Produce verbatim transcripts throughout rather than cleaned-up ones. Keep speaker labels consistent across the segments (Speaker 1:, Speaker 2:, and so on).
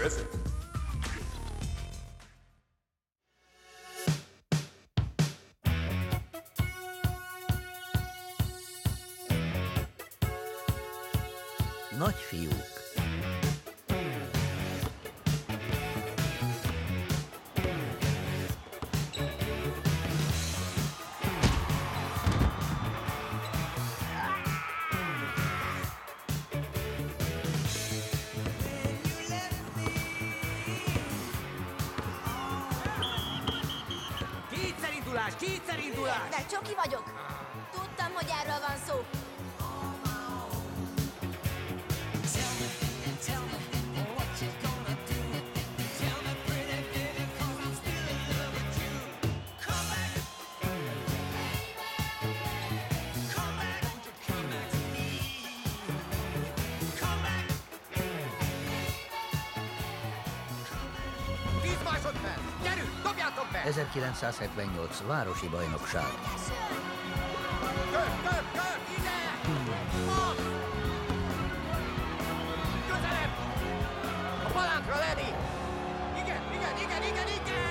Speaker 1: vezet.
Speaker 2: Nagyfiúk.
Speaker 3: Kétszerindulás, kétszerindulás!
Speaker 4: De csoki vagyok. Tudtam, hogy erről van szó.
Speaker 3: tíz másodperc! Gyerünk, dobjátok be!
Speaker 2: ezerkilencszázhetvennyolc városi bajnokság.
Speaker 3: Kör, kör, kör! Ide! Most! Közelebb! A palánkra, Lenny! Igen, igen, igen, igen, igen!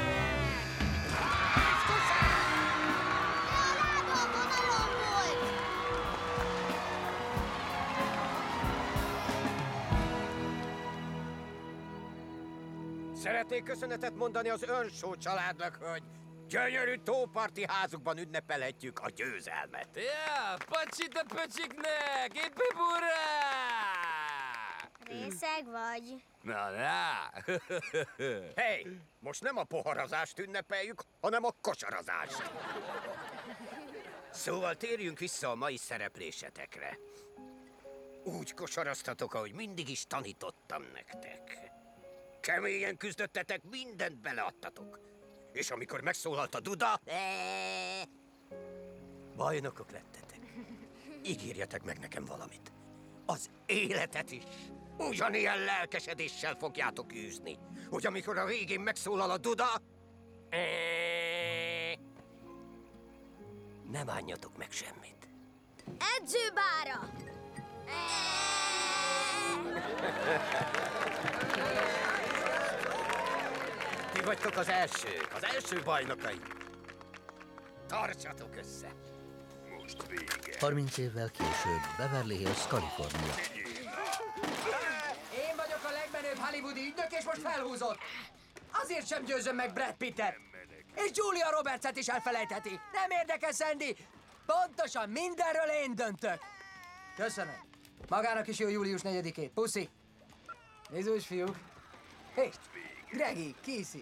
Speaker 4: A lába a vonalon volt.
Speaker 3: Szeretnék köszönetet mondani az Earnshaw családnak, hogy gyönyörű tóparti házukban ünnepelhetjük a győzelmet.
Speaker 5: Ja, pacsit a pöcsiknek! Épp hurrá!
Speaker 4: Részeg vagy.
Speaker 5: Na, na!
Speaker 3: Hey, most nem a poharazást ünnepeljük, hanem a kosarazást. Szóval térjünk vissza a mai szereplésetekre. Úgy kosaraztatok, ahogy mindig is tanítottam nektek. Keményen küzdöttetek, mindent beleadtatok. És amikor megszólalt a duda, bajnokok lettetek. Ígérjetek meg nekem valamit. Az életet is ugyanilyen lelkesedéssel fogjátok űzni, hogy amikor a végén megszólal a duda, ne bánjatok meg semmit.
Speaker 4: Edzőbára.
Speaker 3: Ti vagytok az elsők, az első bajnokai. Tartsatok össze!
Speaker 1: Most vége.
Speaker 2: harminc évvel később, Beverly Hills, Kalifornia.
Speaker 6: Én vagyok a legmenőbb hollywoodi ügynök, és most felhúzott. Azért sem győzöm meg Brad Pittet. És Julia Robertset is elfelejtheti. Nem érdekel, Sandy. Pontosan mindenről én döntök. Köszönöm. Magának is jó július negyedikét. Puszi. Nézős fiúk. Hé, Gregi, Casey.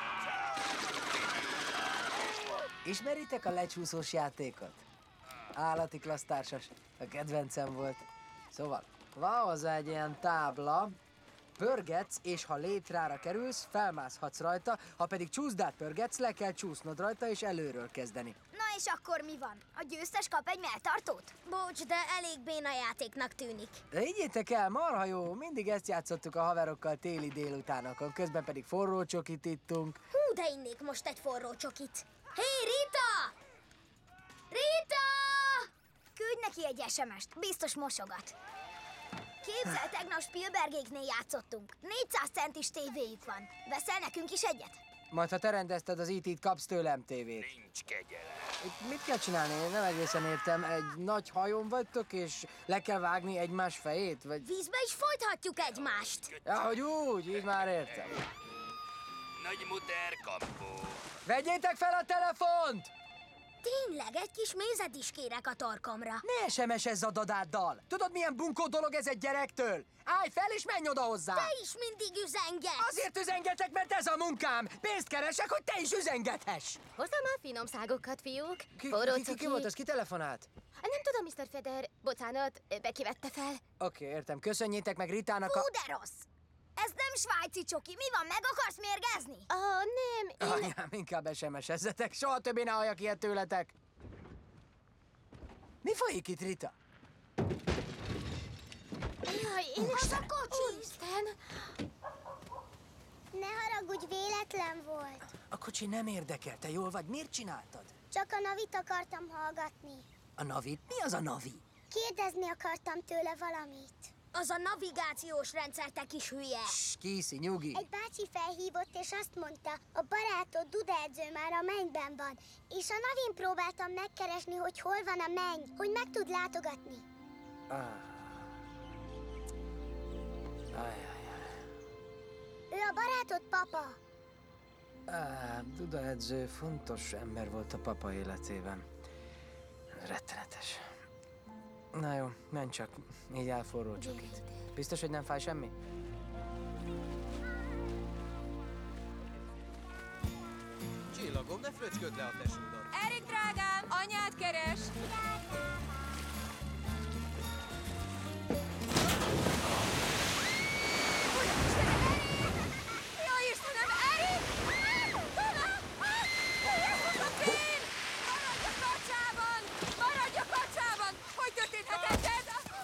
Speaker 6: Ismeritek a lecsúszós játékot? Állati klassz társas. A kedvencem volt. Szóval, van hozzá egy ilyen tábla, pörgetsz, és ha létrára kerülsz, felmászhatsz rajta, ha pedig csúszdát pörgetsz, le kell csúsznod rajta, és előről kezdeni.
Speaker 4: Na és akkor mi van? A győztes kap egy melltartót? Bocs, de elég béna játéknak tűnik.
Speaker 6: De higgyétek el, marha jó, mindig ezt játszottuk a haverokkal téli délutánokon, közben pedig forró csokit ittunk.
Speaker 4: Hú, de innék most egy forró csokit. Hé, Rita! Rita! Küldj neki egy es em est, biztos mosogat. Képzel, tegnap Spielbergéknél játszottunk. négyszáz centis tévéjük van. Veszel nekünk is egyet?
Speaker 6: Majd ha te rendezted az í té-t, kapsz tőlem tévét.
Speaker 1: Nincs kegyelem.
Speaker 6: Itt mit kell csinálni? Én nem egészen értem. Egy nagy hajón vagytok, és le kell vágni egymás fejét? Vagy...
Speaker 4: Vízbe is folythatjuk egymást.
Speaker 6: Ja, hogy úgy, így már értem.
Speaker 1: Nagy muter kampó.
Speaker 6: Vegyétek fel a telefont!
Speaker 4: Tényleg, egy kis mézet is kérek a torkomra.
Speaker 6: Ne es em es-ezz a dadáddal! Tudod, milyen bunkó dolog ez egy gyerektől? Állj fel és menj oda hozzá!
Speaker 4: Te is mindig üzengetsz.
Speaker 6: Azért üzengetek, mert ez a munkám! Pénzt keresek, hogy te is üzengethess!
Speaker 7: Hozzam már finom szágokat, fiúk.
Speaker 6: Ki,
Speaker 7: Forró
Speaker 6: ki, ki, ki
Speaker 7: cuki.
Speaker 6: volt az? Ki telefonált?
Speaker 7: Nem tudom, miszter Feder. Bocsánat, bekivette fel.
Speaker 6: Oké, okay, értem. Köszönjétek meg Ritának a...
Speaker 4: Hú, de rossz. Ez nem svájci csoki. Mi van, meg akarsz mérgezni?
Speaker 7: Ó, oh, nem, én...
Speaker 6: Anyám, inkább es em es-ezzetek. Soha többé ne halljak ilyet tőletek. Mi folyik itt, Rita?
Speaker 7: Jaj, én
Speaker 4: Az a kocsi!
Speaker 7: Isten!
Speaker 8: Ne haragudj, véletlen volt.
Speaker 6: A kocsi nem érdekel. Te jól vagy? Miért csináltad?
Speaker 8: Csak a Navit akartam hallgatni.
Speaker 6: A Navit? Mi az a Navi?
Speaker 8: Kérdezni akartam tőle valamit.
Speaker 4: Az a navigációs rendszer, te kis hülye.
Speaker 6: Készi, nyugi.
Speaker 8: Egy bácsi felhívott, és azt mondta, a barátod Duda edző már a mennyben van. És a Navin próbáltam megkeresni, hogy hol van a menny, hogy meg tud látogatni.
Speaker 6: Ah. Ajajaj.
Speaker 8: Ő a barátod papa.
Speaker 6: Ah, Duda edző fontos ember volt a papa életében. Rettenetes. Na jó, menj csak. Így elforró csokit. Biztos, hogy nem fáj semmi?
Speaker 9: Csillagom, ne fröcsköd le a tesódat.
Speaker 7: Erik, drágám, anyád keres! Jaj, Istenem, Erik! Jézusom, maradj a kacsában! Maradj a kacsában! Hogy történhetett ez?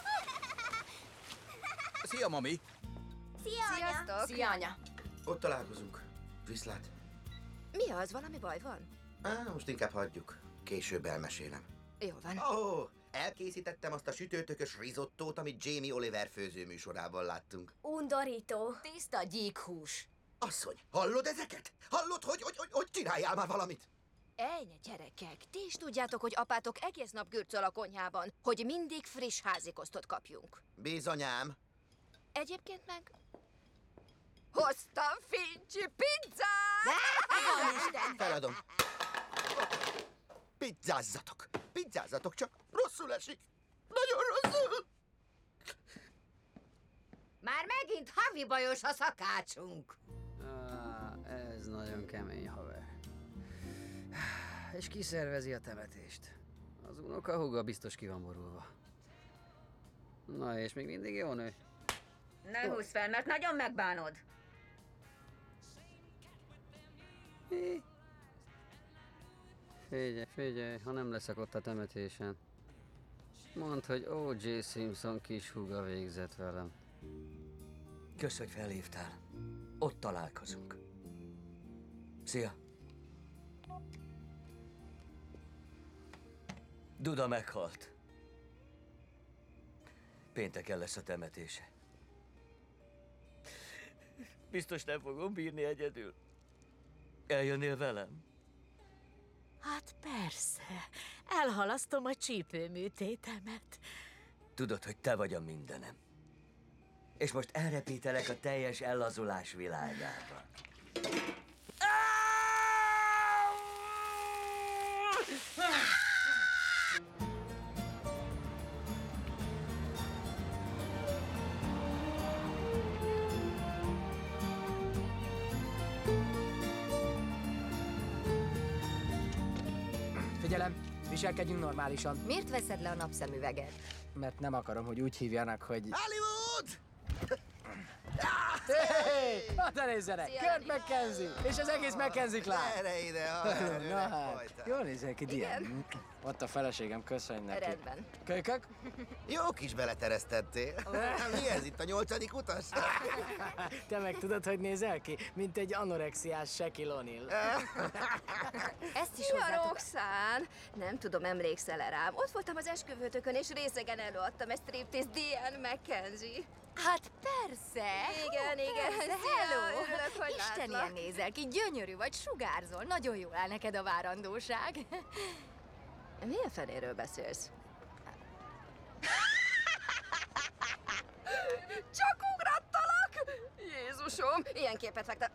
Speaker 9: Szia, mami!
Speaker 4: Szia, anya!
Speaker 7: Sziasztok! Szia, anya!
Speaker 10: Ott találkozunk. Viszlát.
Speaker 7: Mi az? Valami baj van?
Speaker 10: Á, most inkább hagyjuk. Később elmesélem.
Speaker 7: Jó van.
Speaker 10: Ó, oh, elkészítettem azt a sütőtökös risottót, amit Jamie Oliver főzőműsorában láttunk.
Speaker 4: Undorító.
Speaker 7: Tiszta gyíkhús.
Speaker 10: Asszony, hallod ezeket? Hallod, hogy, hogy, hogy, hogy csináljál már valamit?
Speaker 7: Ejne, gyerekek, ti is tudjátok, hogy apátok egész nap gürcöl a konyhában, hogy mindig friss házikosztot kapjunk.
Speaker 10: Bizonyám.
Speaker 7: Egyébként meg... Hoztam fincsi pizzát!
Speaker 10: Feladom. Pizzázzatok. Pizzázzatok, csak rosszul esik. Nagyon rosszul.
Speaker 11: Már megint havi bajos a szakácsunk.
Speaker 2: Ah, ez nagyon kemény haver. És ki szervezi a temetést? Az unokahúga biztos ki van borulva. Na, és még mindig jó nő?
Speaker 11: Ne húzz fel, mert nagyon megbánod.
Speaker 2: Mi? Figyelj, figyelj, ha nem leszek ott a temetésen. Mondd, hogy o jé Simpson kis húga végzett velem.
Speaker 6: Kösz, hogy felhívtál. Ott találkozunk. Szia! Duda meghalt. Pénteken lesz a temetése. Biztos nem fogom bírni egyedül. Eljönnél velem?
Speaker 11: Hát persze. Elhalasztom a csípőműtétemet.
Speaker 6: Tudod, hogy te vagy a mindenem. És most elrepítelek a teljes ellazulás világába. Figyelem, viselkedjünk normálisan,
Speaker 7: Miért veszed le a napszemüveget?
Speaker 6: mert nem akarom, hogy úgy hívjanak, hogy...
Speaker 10: Hollywood!
Speaker 6: Hé, oda nézzenek!
Speaker 7: Szia,
Speaker 6: Kurt
Speaker 7: Dani.
Speaker 6: McKenzie! És az egész McKenzie klán!
Speaker 10: Gyere ide, haver,
Speaker 6: Na
Speaker 10: öreg
Speaker 6: hát,
Speaker 10: fajta.
Speaker 6: jól nézel ki, Diane.
Speaker 7: Igen.
Speaker 6: Ott a feleségem, köszönj neki.
Speaker 7: Rendben.
Speaker 6: Kölykök?
Speaker 10: Jó kis beleteresztettél. Mi ez itt, a nyolcadik utas?
Speaker 6: Te meg tudod, hogy nézel ki? Mint egy anorexiás Shaquille O'Neal.
Speaker 7: Ezt is
Speaker 12: Szia,
Speaker 7: hozzátok.
Speaker 12: Roxanne! Nem tudom, emlékszel-e rám? Ott voltam az esküvőtökön, és részegen előadtam egy striptease Diane McKenzie.
Speaker 7: Hát persze!
Speaker 12: Igen, igen.
Speaker 7: Persze,
Speaker 12: Szia,
Speaker 7: hello!
Speaker 12: örülök, hogy
Speaker 7: Isten,
Speaker 12: látlak.
Speaker 7: ilyen nézel ki, gyönyörű vagy, sugárzol, nagyon jól áll neked a várandóság.
Speaker 12: Milyen fenéről beszélsz? Csak ugrattalak! Jézusom! Ilyen képet vágtál...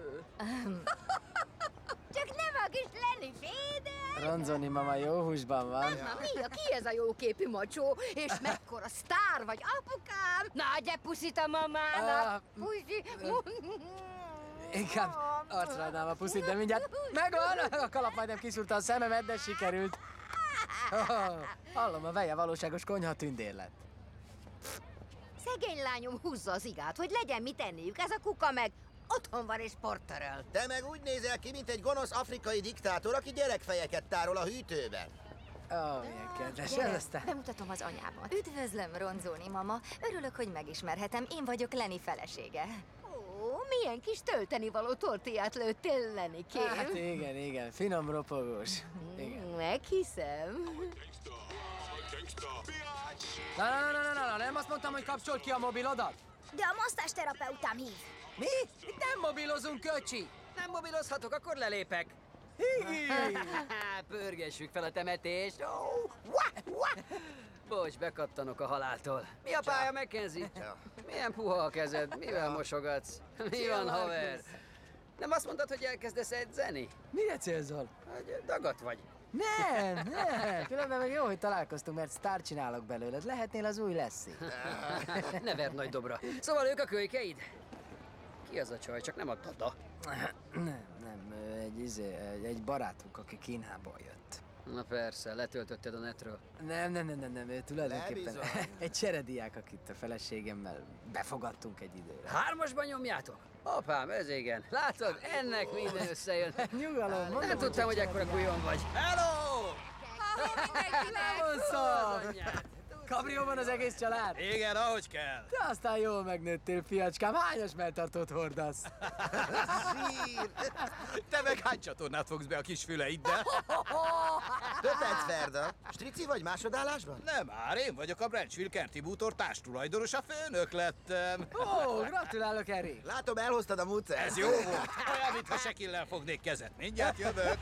Speaker 11: Csak nem akar lenni féde!
Speaker 6: Ronzoni mama jó húsban van.
Speaker 11: Na mi, a ki ez a jóképű macsó? És mekkora sztár vagy, apukám? Na, adj puszit a mamának!
Speaker 6: Ah,
Speaker 11: Puszi!
Speaker 6: Inkább arcra adnám a puszit, de mindjárt megvan! A kalap majdnem kiszúrta a szememet, de sikerült. Oh, hallom, a veje valóságos konyha tündér lett.
Speaker 11: Szegény lányom húzza az igát, hogy legyen mit enniük. Ez a kuka meg otthon van és portöröl.
Speaker 10: Te meg úgy nézel ki, mint egy gonosz afrikai diktátor, aki gyerekfejeket tárol a hűtőben.
Speaker 6: Ó, oh, milyen kedves,
Speaker 7: Gyere,
Speaker 6: ez aztán.
Speaker 7: bemutatom az anyámat. Üdvözlöm, Ronzóni mama. Örülök, hogy megismerhetem. Én vagyok Lenny felesége.
Speaker 11: Ó, milyen kis töltenivaló tortillát lőttél, Lenikém.
Speaker 6: Hát igen, igen, finom ropogós. Igen.
Speaker 11: Meghiszem.
Speaker 1: Gangsta, gangsta, biatch.
Speaker 6: Na, na, na, na, na, na, nem azt mondtam, hogy kapcsold ki a mobilodat?
Speaker 4: De a masztásterapeutám hív.
Speaker 6: Mi? Itt nem mobilozunk, köcsi!
Speaker 2: Nem mobilozhatok, akkor lelépek. Pörgessük fel a temetést. Oh, wah, wah. Bocs, bekattanok a haláltól. Mi a pálya, Mackenzie? Milyen puha a kezed? Mivel mosogatsz? Mi van, haver? Nem azt mondtad, hogy elkezdesz edzeni?
Speaker 6: Mire célzol?
Speaker 2: Hogy dagat vagy.
Speaker 6: Nem, nem. Különben meg jó, hogy találkoztunk, mert sztár csinálok belőled. Lehetnél az új Leszi.
Speaker 2: Ne verd nagy dobra. Szóval ők a kölykeid? Ki az a csaj? Csak nem a Dada.
Speaker 6: Nem, nem, ő egy, izé, egy, egy barátunk, aki Kínából jött.
Speaker 2: Na persze, letöltötted a netről.
Speaker 6: Nem, nem, nem, nem, nem, ő tulajdonképpen
Speaker 10: Ne
Speaker 6: egy cserediák, akit a feleségemmel befogadtunk egy időre.
Speaker 2: Hármasban nyomjátok? Apám, ez igen. Látod, ennek minden összejön.
Speaker 6: Nyugalom, mondom,
Speaker 2: Nem
Speaker 6: hogy
Speaker 2: tudtam,
Speaker 6: csak
Speaker 2: hogy ekkora
Speaker 6: cserediák.
Speaker 2: kujon vagy.
Speaker 5: Hello!
Speaker 6: Nem szó! Kabrióban az egész család?
Speaker 5: Igen, ahogy kell.
Speaker 6: Te aztán jól megnőttél, fiacskám. Hányas melltartót hordasz?
Speaker 5: Te meg hány csatornát fogsz be a kis füleiddel?
Speaker 10: Többet, Ferda. Strici vagy másodállásban?
Speaker 5: Nem már, én vagyok a Branchville kerti bútor társtulajdonos, a főnök lettem.
Speaker 6: Ó, gratulálok, Eri.
Speaker 10: Látom, elhoztad a mucert.
Speaker 5: Ez jó volt. Olyan, mintha Sekillel fognék kezet. Mindjárt jövök.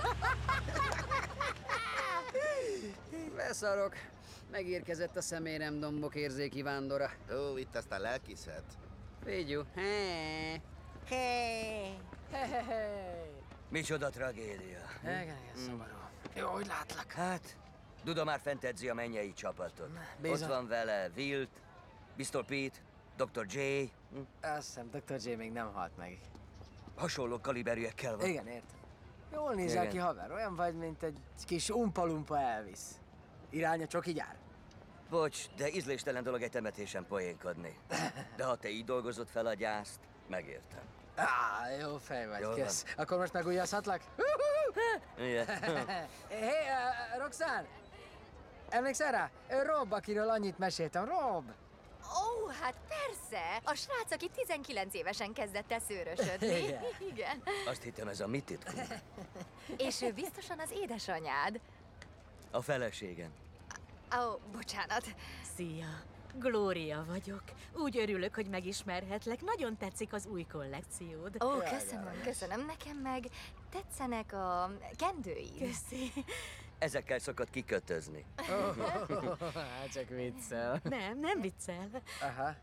Speaker 2: Beszarok. Megérkezett a szemérem dombok érzéki vándora.
Speaker 10: Ó, itt aztán lelkiszed.
Speaker 2: Figyú. Hé.
Speaker 6: Hey.
Speaker 13: Micsoda tragédia.
Speaker 6: Igen, igen, szomorú. Jó, hogy látlak.
Speaker 13: Hát, Duda már fent edzi a mennyei csapatot.
Speaker 6: Bizony.
Speaker 13: Ott van vele Wilt, Pistol Pete, doktor J. Hm?
Speaker 6: Azt hiszem, doktor J még nem halt meg.
Speaker 13: Hasonló kaliberűekkel van.
Speaker 6: Igen, értem. Jól nézel
Speaker 13: Igen.
Speaker 6: ki, haver. Olyan vagy, mint egy kis umpa-lumpa Elvis. Irány a csoki gyár.
Speaker 13: Bocs, de ízléstelen dolog egy temetésen poénkodni. De ha te így dolgozod fel a gyászt, megértem.
Speaker 6: Á, jó fej vagy,
Speaker 13: Jól
Speaker 6: kész. Akkor most megújjazhatlak?
Speaker 13: Igen.
Speaker 6: Hé, hey, uh, Roxanne! Emlékszel rá? Rob, akiről annyit meséltem. Rob!
Speaker 12: Ó, hát persze! A srác, aki tizenkilenc évesen kezdett el szőrösödni.
Speaker 6: Igen.
Speaker 12: Igen.
Speaker 13: Azt hittem, ez a mi titkunk.
Speaker 12: És ő biztosan az édesanyád.
Speaker 13: A feleségem.
Speaker 12: Ó, bocsánat.
Speaker 14: Szia! Glória vagyok. Úgy örülök, hogy megismerhetlek. Nagyon tetszik az új kollekciód.
Speaker 12: Ó, köszönöm, köszönöm. Nekem meg tetszenek a kendőid.
Speaker 14: Köszi.
Speaker 13: Ezekkel szokott kikötözni.
Speaker 6: Hát csak viccel.
Speaker 14: Nem, nem viccel.
Speaker 6: Aha.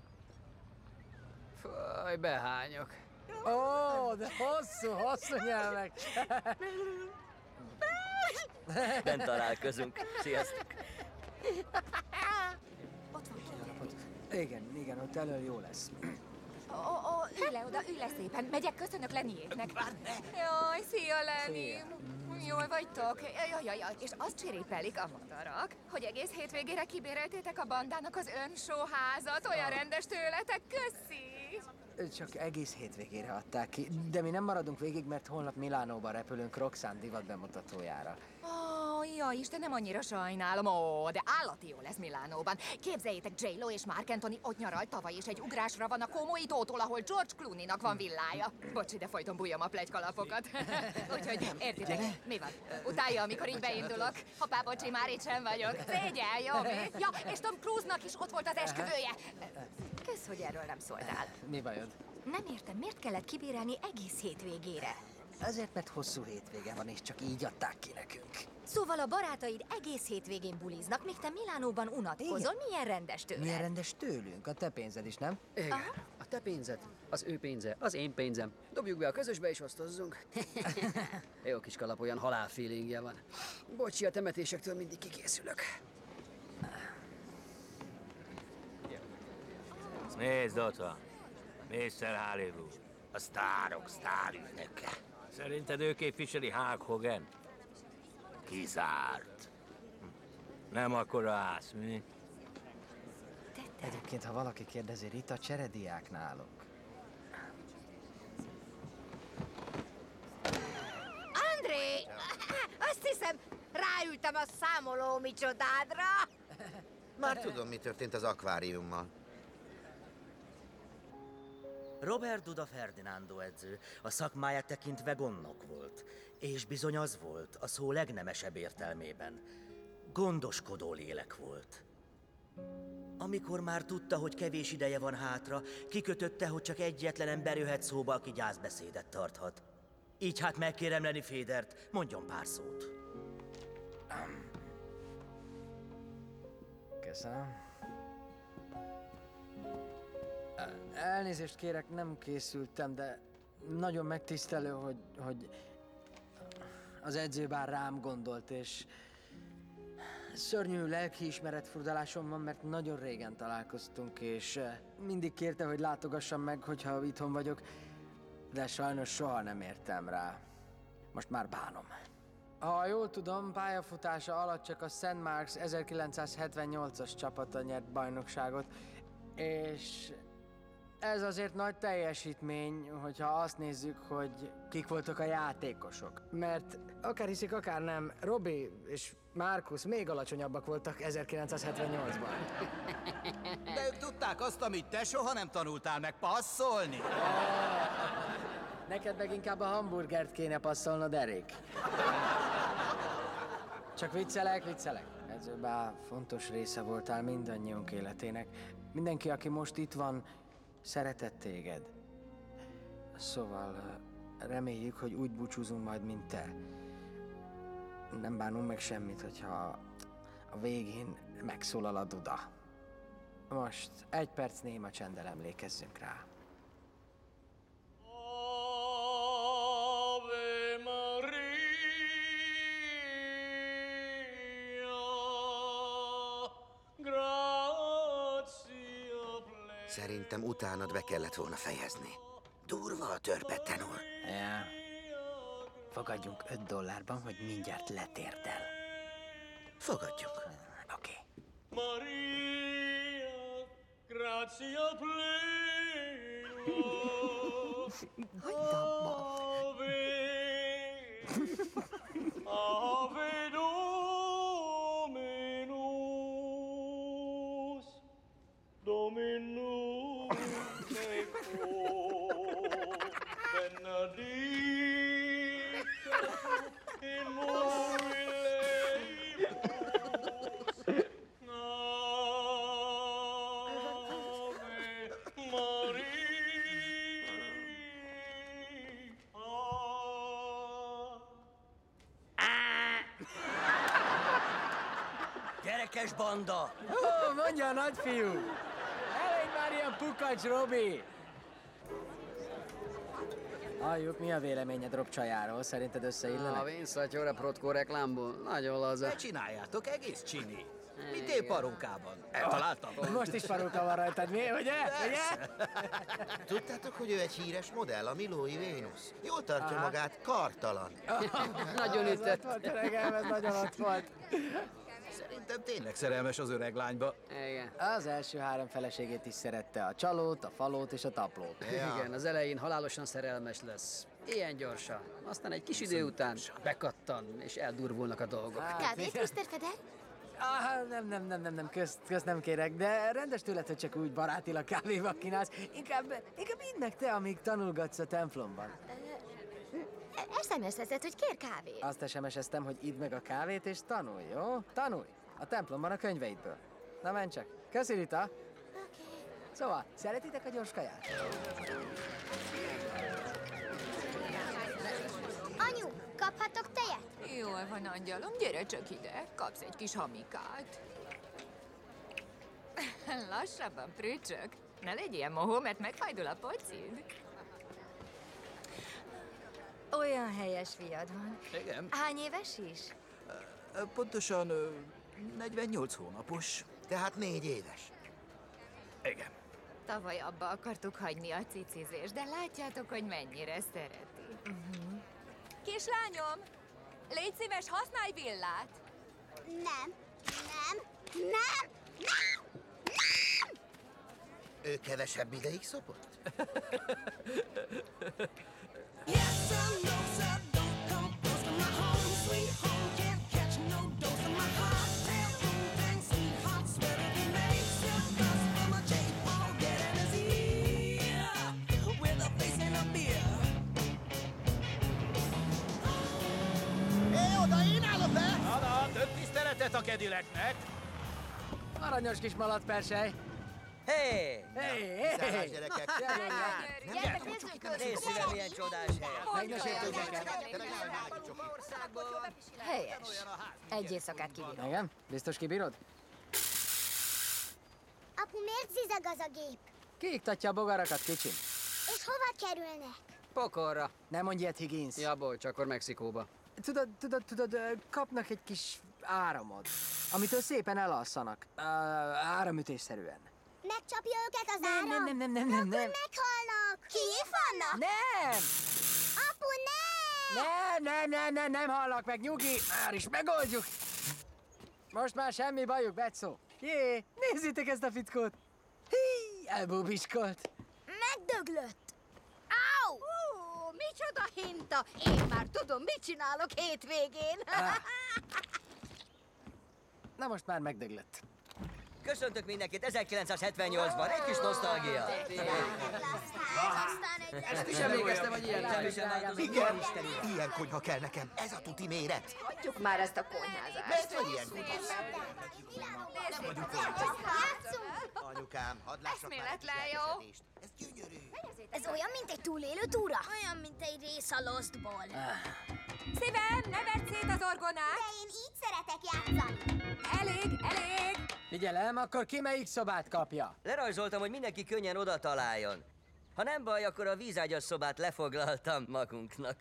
Speaker 2: Faj, behányok.
Speaker 6: Ó, de hosszú, hosszú nyelvek.
Speaker 13: Bent találkozunk. Sziasztok!
Speaker 12: Ott van ki.
Speaker 6: Igen, igen, ott elől jó lesz.
Speaker 12: Ó, ó, ülj le oda, ülj le szépen. Megyek, köszönök Lennyéknek. Jaj, szia Lenny. Jól vagytok? Jaj, jaj, jaj. És azt csérépelik a madarak, hogy egész hétvégére kibéreltétek a bandának az önsóházat. Olyan rendes tőletek, köszi!
Speaker 6: Csak egész hétvégére adták ki, de mi nem maradunk végig, mert holnap Milánóba repülünk Roxanne divat bemutatójára.
Speaker 12: Ó, jaj, Istenem, annyira sajnálom. Ó, de állati jó lesz Milánóban. Képzeljétek, J-Lo és Mark Anthony ott nyaralt tavaly, és egy ugrásra van a Komói tótól, ahol George Clooney-nak van villája. Bocs, de folyton bújom a pletykalapokat. Úgyhogy értitek, mi van? Utálja, amikor így beindulok. Hoppá, bocsi, már itt sem vagyok. Szégyel, jó mi? Ja, és Tom Cruise-nak is ott volt az esküvője. Kösz, hogy erről nem szóltál.
Speaker 6: Mi bajod?
Speaker 12: Nem értem, miért kellett kibérelni egész hétvégére?
Speaker 6: Azért, mert hosszú hétvége van, és csak így adták ki nekünk.
Speaker 12: Szóval a barátaid egész hétvégén buliznak, míg te Milánóban unatkozol. Milyen rendes tőled?
Speaker 6: Milyen rendes tőlünk? A te pénzed is, nem?
Speaker 2: Igen. A te pénzed, az ő pénze, az én pénzem. Dobjuk be a közösbe és osztozzunk. Jó kis kalap, olyan halálfeelingje van. Bocsi, a temetésektől mindig kikészülök.
Speaker 15: Nézd, ott van. miszter Hollywood.
Speaker 3: A sztárok sztárügynöke.
Speaker 15: Szerinted ő képviseli Hulk Hogan?
Speaker 3: Kizárt.
Speaker 15: Nem akkora ász, mi?
Speaker 6: Egyébként, ha valaki kérdezi, Rita cserediák nálunk.
Speaker 11: André! Azt hiszem, ráültem a számoló micsodádra.
Speaker 10: Már tudom, mi történt az akváriummal.
Speaker 13: Robert Duda Ferdinando edző a szakmáját tekintve gondnok volt, és bizony az volt a szó legnemesebb értelmében. Gondoskodó lélek volt.
Speaker 16: Amikor már tudta, hogy kevés ideje van hátra, kikötötte, hogy csak egyetlen ember jöhet szóba, aki gyászbeszédet tarthat. Így hát megkérem Lenny Federt, mondjon pár szót.
Speaker 6: Köszönöm. Elnézést kérek, nem készültem, de nagyon megtisztelő, hogy, hogy az edzőbár rám gondolt, és szörnyű lelkiismeretfurdalásom van, mert nagyon régen találkoztunk, és mindig kérte, hogy látogassam meg, hogyha itthon vagyok, de sajnos soha nem értem rá. Most már bánom. Ha jól tudom, pályafutása alatt csak a Saint Mark's ezerkilencszázhetvennyolcas csapata nyert bajnokságot, és ez azért nagy teljesítmény, hogyha azt nézzük, hogy kik voltak a játékosok. Mert akár hiszik, akár nem, Robbie és Marcus még alacsonyabbak voltak ezerkilencszázhetvennyolcban.
Speaker 5: De ők tudták azt, amit te soha nem tanultál meg passzolni.
Speaker 6: Neked meg inkább a hamburgert kéne passzolnod, Erik. Csak viccelek, viccelek. Edzőbá fontos része voltál mindannyiunk életének. Mindenki, aki most itt van, szeretett téged. Szóval reméljük, hogy úgy búcsúzunk majd, mint te. Nem bánunk meg semmit, hogyha a végén megszólal a duda. Most egy perc néma csenddel emlékezzünk rá.
Speaker 10: Szerintem utánad be kellett volna fejezni. Durva a törpe, tenor.
Speaker 6: Ja. Fogadjunk öt dollárban, hogy mindjárt letérdel.
Speaker 10: Fogadjunk.
Speaker 6: Oké.
Speaker 17: Maria, grazia plena.
Speaker 12: Hagyd abba.
Speaker 17: Ave Dominus, Dominus tecum, benedicta in mobilibus, Ave Maria.
Speaker 16: Gyerekes banda!
Speaker 6: Ó, mondja a nagyfiú! Elég már ilyen pukacs, Robi! Halljuk, mi a véleményed Rob csajáról? Szerinted összeillenek?
Speaker 2: A vénszattyóra protkó reklámból. Nagyon laza.
Speaker 5: Ne csináljátok, egész csini. Mit épp parunkában? Eltaláltam.
Speaker 6: Most is paruka van rajtad, mi? Ugye? Ugye?
Speaker 10: Tudtátok, hogy ő egy híres modell, a Milói Vénusz? Jól tartja
Speaker 6: Aha.
Speaker 10: magát, kartalan.
Speaker 2: Nagyon
Speaker 6: Ez
Speaker 2: ütött.
Speaker 6: ott volt, öregem, ez nagyon ott volt.
Speaker 5: Szerintem tényleg szerelmes az öreg lányba.
Speaker 2: Igen.
Speaker 6: Az első három feleségét is szerette, a csalót, a falót és a taplót.
Speaker 2: Ja. Igen, az elején halálosan szerelmes lesz. Ilyen gyorsan. Aztán egy kis idő után bekattan, és eldurvulnak a dolgok.
Speaker 4: Kávét, miszter Feder?
Speaker 6: Ah, nem, nem, nem, nem, nem, közt, közt nem kérek, de rendes tőled, hogy csak úgy barátilag kávéba kínálsz. Inkább, inkább idd meg te, amíg tanulgatsz a templomban.
Speaker 4: es em es-ezett, hogy kér kávét.
Speaker 6: Azt es em es-eztem, hogy idd meg a kávét és tanulj, jó? Tanulj! A templomban a könyveidből. Na menj csak. Köszi, Rita!
Speaker 4: Oké.
Speaker 6: Szóval, szeretitek a gyors kaját?
Speaker 8: Anyu, kaphatok tejet?
Speaker 12: Jól van, angyalom, gyere csak ide, kapsz egy kis hamikát. Lassabban, prücsök. Ne legyél mohó, mert megfajdul a pocid.
Speaker 11: Olyan helyes fiad van.
Speaker 5: Igen.
Speaker 11: Hány éves is?
Speaker 5: Pontosan ö, negyvennyolc hónapos.
Speaker 10: Tehát négy éves.
Speaker 5: Igen.
Speaker 12: Tavaly abba akartuk hagyni a cicizést, de látjátok, hogy mennyire szereti. Uh-huh. Kislányom, légy szíves, használj villát!
Speaker 8: Nem, nem, nem, nem, nem!
Speaker 10: Ő kevesebb ideig szopott?
Speaker 5: Hé, oda, én állok be! Na, na, több tiszteletet a kedileknek!
Speaker 6: Aranyos kis malac-persely.
Speaker 13: Hé!
Speaker 6: Hé,
Speaker 10: Viszlát,
Speaker 6: hé!
Speaker 10: gyerekek.
Speaker 6: Gyertek,
Speaker 13: Nézd szívem, milyen csodás hely.
Speaker 6: Meg ne sértődj nekem.
Speaker 11: Helyes. Egy éjszakát kibírom.
Speaker 6: Igen? Biztos kibírod?
Speaker 8: Apu, miért zizeg az a gép?
Speaker 6: Kiiktatja a bogarakat, kicsim.
Speaker 8: És hova kerülnek?
Speaker 2: Pokolra.
Speaker 6: Nem mondj ilyet, Higgins.
Speaker 2: Ja, bocs, akkor Mexikóba.
Speaker 6: Tudod, tudod, tudod, ö, kapnak egy kis áramot, amitől szépen elalszanak. Uh, áramütésszerűen.
Speaker 8: Megcsapja őket az
Speaker 6: Nem,
Speaker 8: áram?
Speaker 6: nem, nem, nem, nem, nem, nem.
Speaker 8: Meghalnak! Kiék vannak?
Speaker 6: Nem!
Speaker 8: Apu, ne!
Speaker 6: Nem, nem, nem, nem, nem hallak meg, nyugi! Már is megoldjuk! Most már semmi bajuk, Betszó. Jé, nézzétek ezt a fickót! Hí, elbúbiskolt.
Speaker 4: Megdöglött. Áú!
Speaker 11: Ó, micsoda hinta! Én már tudom, mit csinálok hétvégén.
Speaker 6: Na most már megdöglött.
Speaker 13: Köszöntök mindenkit ezerkilencszázhetvennyolcban, egy kis nosztalgia.
Speaker 10: Ezt
Speaker 2: is emlékeztem, hogy ilyen
Speaker 13: Semmi sem változott.
Speaker 10: Igen, ilyen konyha kell nekem. Ez a tuti méret.
Speaker 7: Hagyjuk már ezt a konyházást.
Speaker 10: Mert vagy ilyen konyha? Nem vagyunk olyan. Anyukám, hadd lássak már egy kis
Speaker 12: Eszméletlen jó.
Speaker 10: lelkesedést. Ez gyönyörű.
Speaker 4: Ez olyan, mint egy túlélő túra? Olyan, mint egy rész a Lostból.
Speaker 12: Szívem, ne vedd szét az orgonát!
Speaker 8: De én így szeretek játszani.
Speaker 12: Elég, elég!
Speaker 6: Figyelem, akkor ki melyik szobát kapja?
Speaker 13: Lerajzoltam, hogy mindenki könnyen oda találjon. Ha nem baj, akkor a vízágyas szobát lefoglaltam magunknak.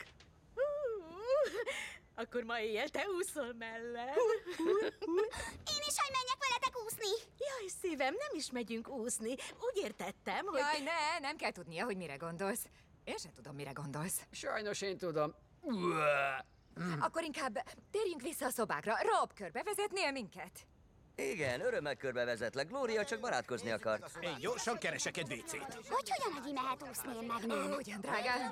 Speaker 14: Akkor ma éjjel te úszol mellett.
Speaker 8: Én is, hogy menjek veletek úszni.
Speaker 14: Jaj, szívem, nem is megyünk úszni. Úgy értettem, hogy...
Speaker 12: Jaj, ne, nem kell tudnia, hogy mire gondolsz. Én sem tudom, mire gondolsz.
Speaker 2: Sajnos én tudom.
Speaker 12: Akkor inkább térjünk vissza a szobákra. Rob, körbevezetnél minket?
Speaker 13: Igen, örömmel körbevezetlek. Glória csak barátkozni akart.
Speaker 5: Én gyorsan keresek egy vécét.
Speaker 8: Hogy hogyan Egi mehet úszni, én meg nem?
Speaker 12: Ugyan, drágám.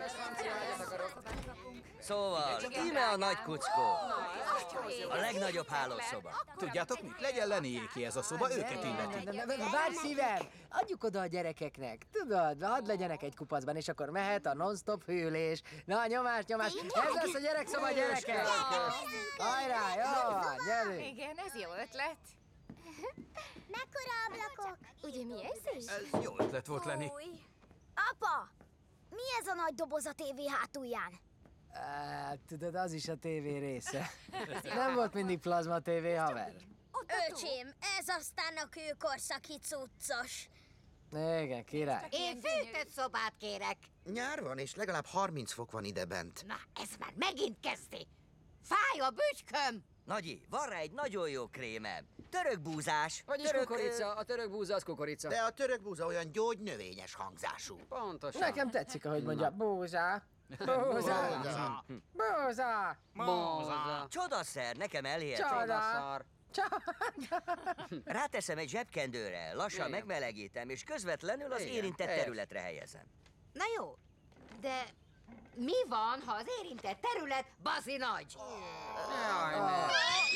Speaker 13: Szóval, íme a nagy kuckó. A legnagyobb hálószoba.
Speaker 5: Tudjátok mit? Legyen Leniéki ez a szoba, őket illeti.
Speaker 6: Várj, szívem! Adjuk oda a gyerekeknek. Tudod, hadd legyenek egy kupacban, és akkor mehet a non-stop hűlés. Na, nyomás, nyomás. Ez lesz a gyerekszoba, gyerekek! Hajrá, jó van, gyerünk!
Speaker 12: Igen, ez jó ötlet.
Speaker 8: Mekkora ablakok?
Speaker 11: Ugye milyen szép?
Speaker 5: Ez jó ötlet volt, Leni.
Speaker 4: Fúj. Apa, mi ez a nagy doboz a tévé hátulján?
Speaker 6: Á, tudod, az is a tévé része. Nem volt mindig plazma tévé, haver.
Speaker 4: Öcsém, ez aztán a kőkorszaki cuccos.
Speaker 6: Igen, király.
Speaker 11: Én fűtött szobát kérek.
Speaker 10: Nyár van, és legalább harminc fok van idebent.
Speaker 11: Na, ez már megint kezdi. Fáj a bütyköm.
Speaker 13: Nagyi, van rá egy nagyon jó krémem. Török búzás.
Speaker 2: Vagyis
Speaker 13: török,
Speaker 2: kukorica, a török búza az kukorica.
Speaker 10: De a török búza olyan gyógynövényes hangzású.
Speaker 2: Pontosan.
Speaker 6: Nekem tetszik, ahogy mondja, búza. Búza. Búza.
Speaker 2: Búza.
Speaker 13: Csodaszer, nekem elhiheted.
Speaker 6: Csoda.
Speaker 13: Ráteszem egy zsebkendőre, lassan
Speaker 2: Igen.
Speaker 13: megmelegítem, és közvetlenül az
Speaker 2: Igen,
Speaker 13: érintett
Speaker 2: helyes.
Speaker 13: területre helyezem.
Speaker 11: Na jó, de mi van, ha az érintett terület bazi nagy?
Speaker 2: Jaj, ne.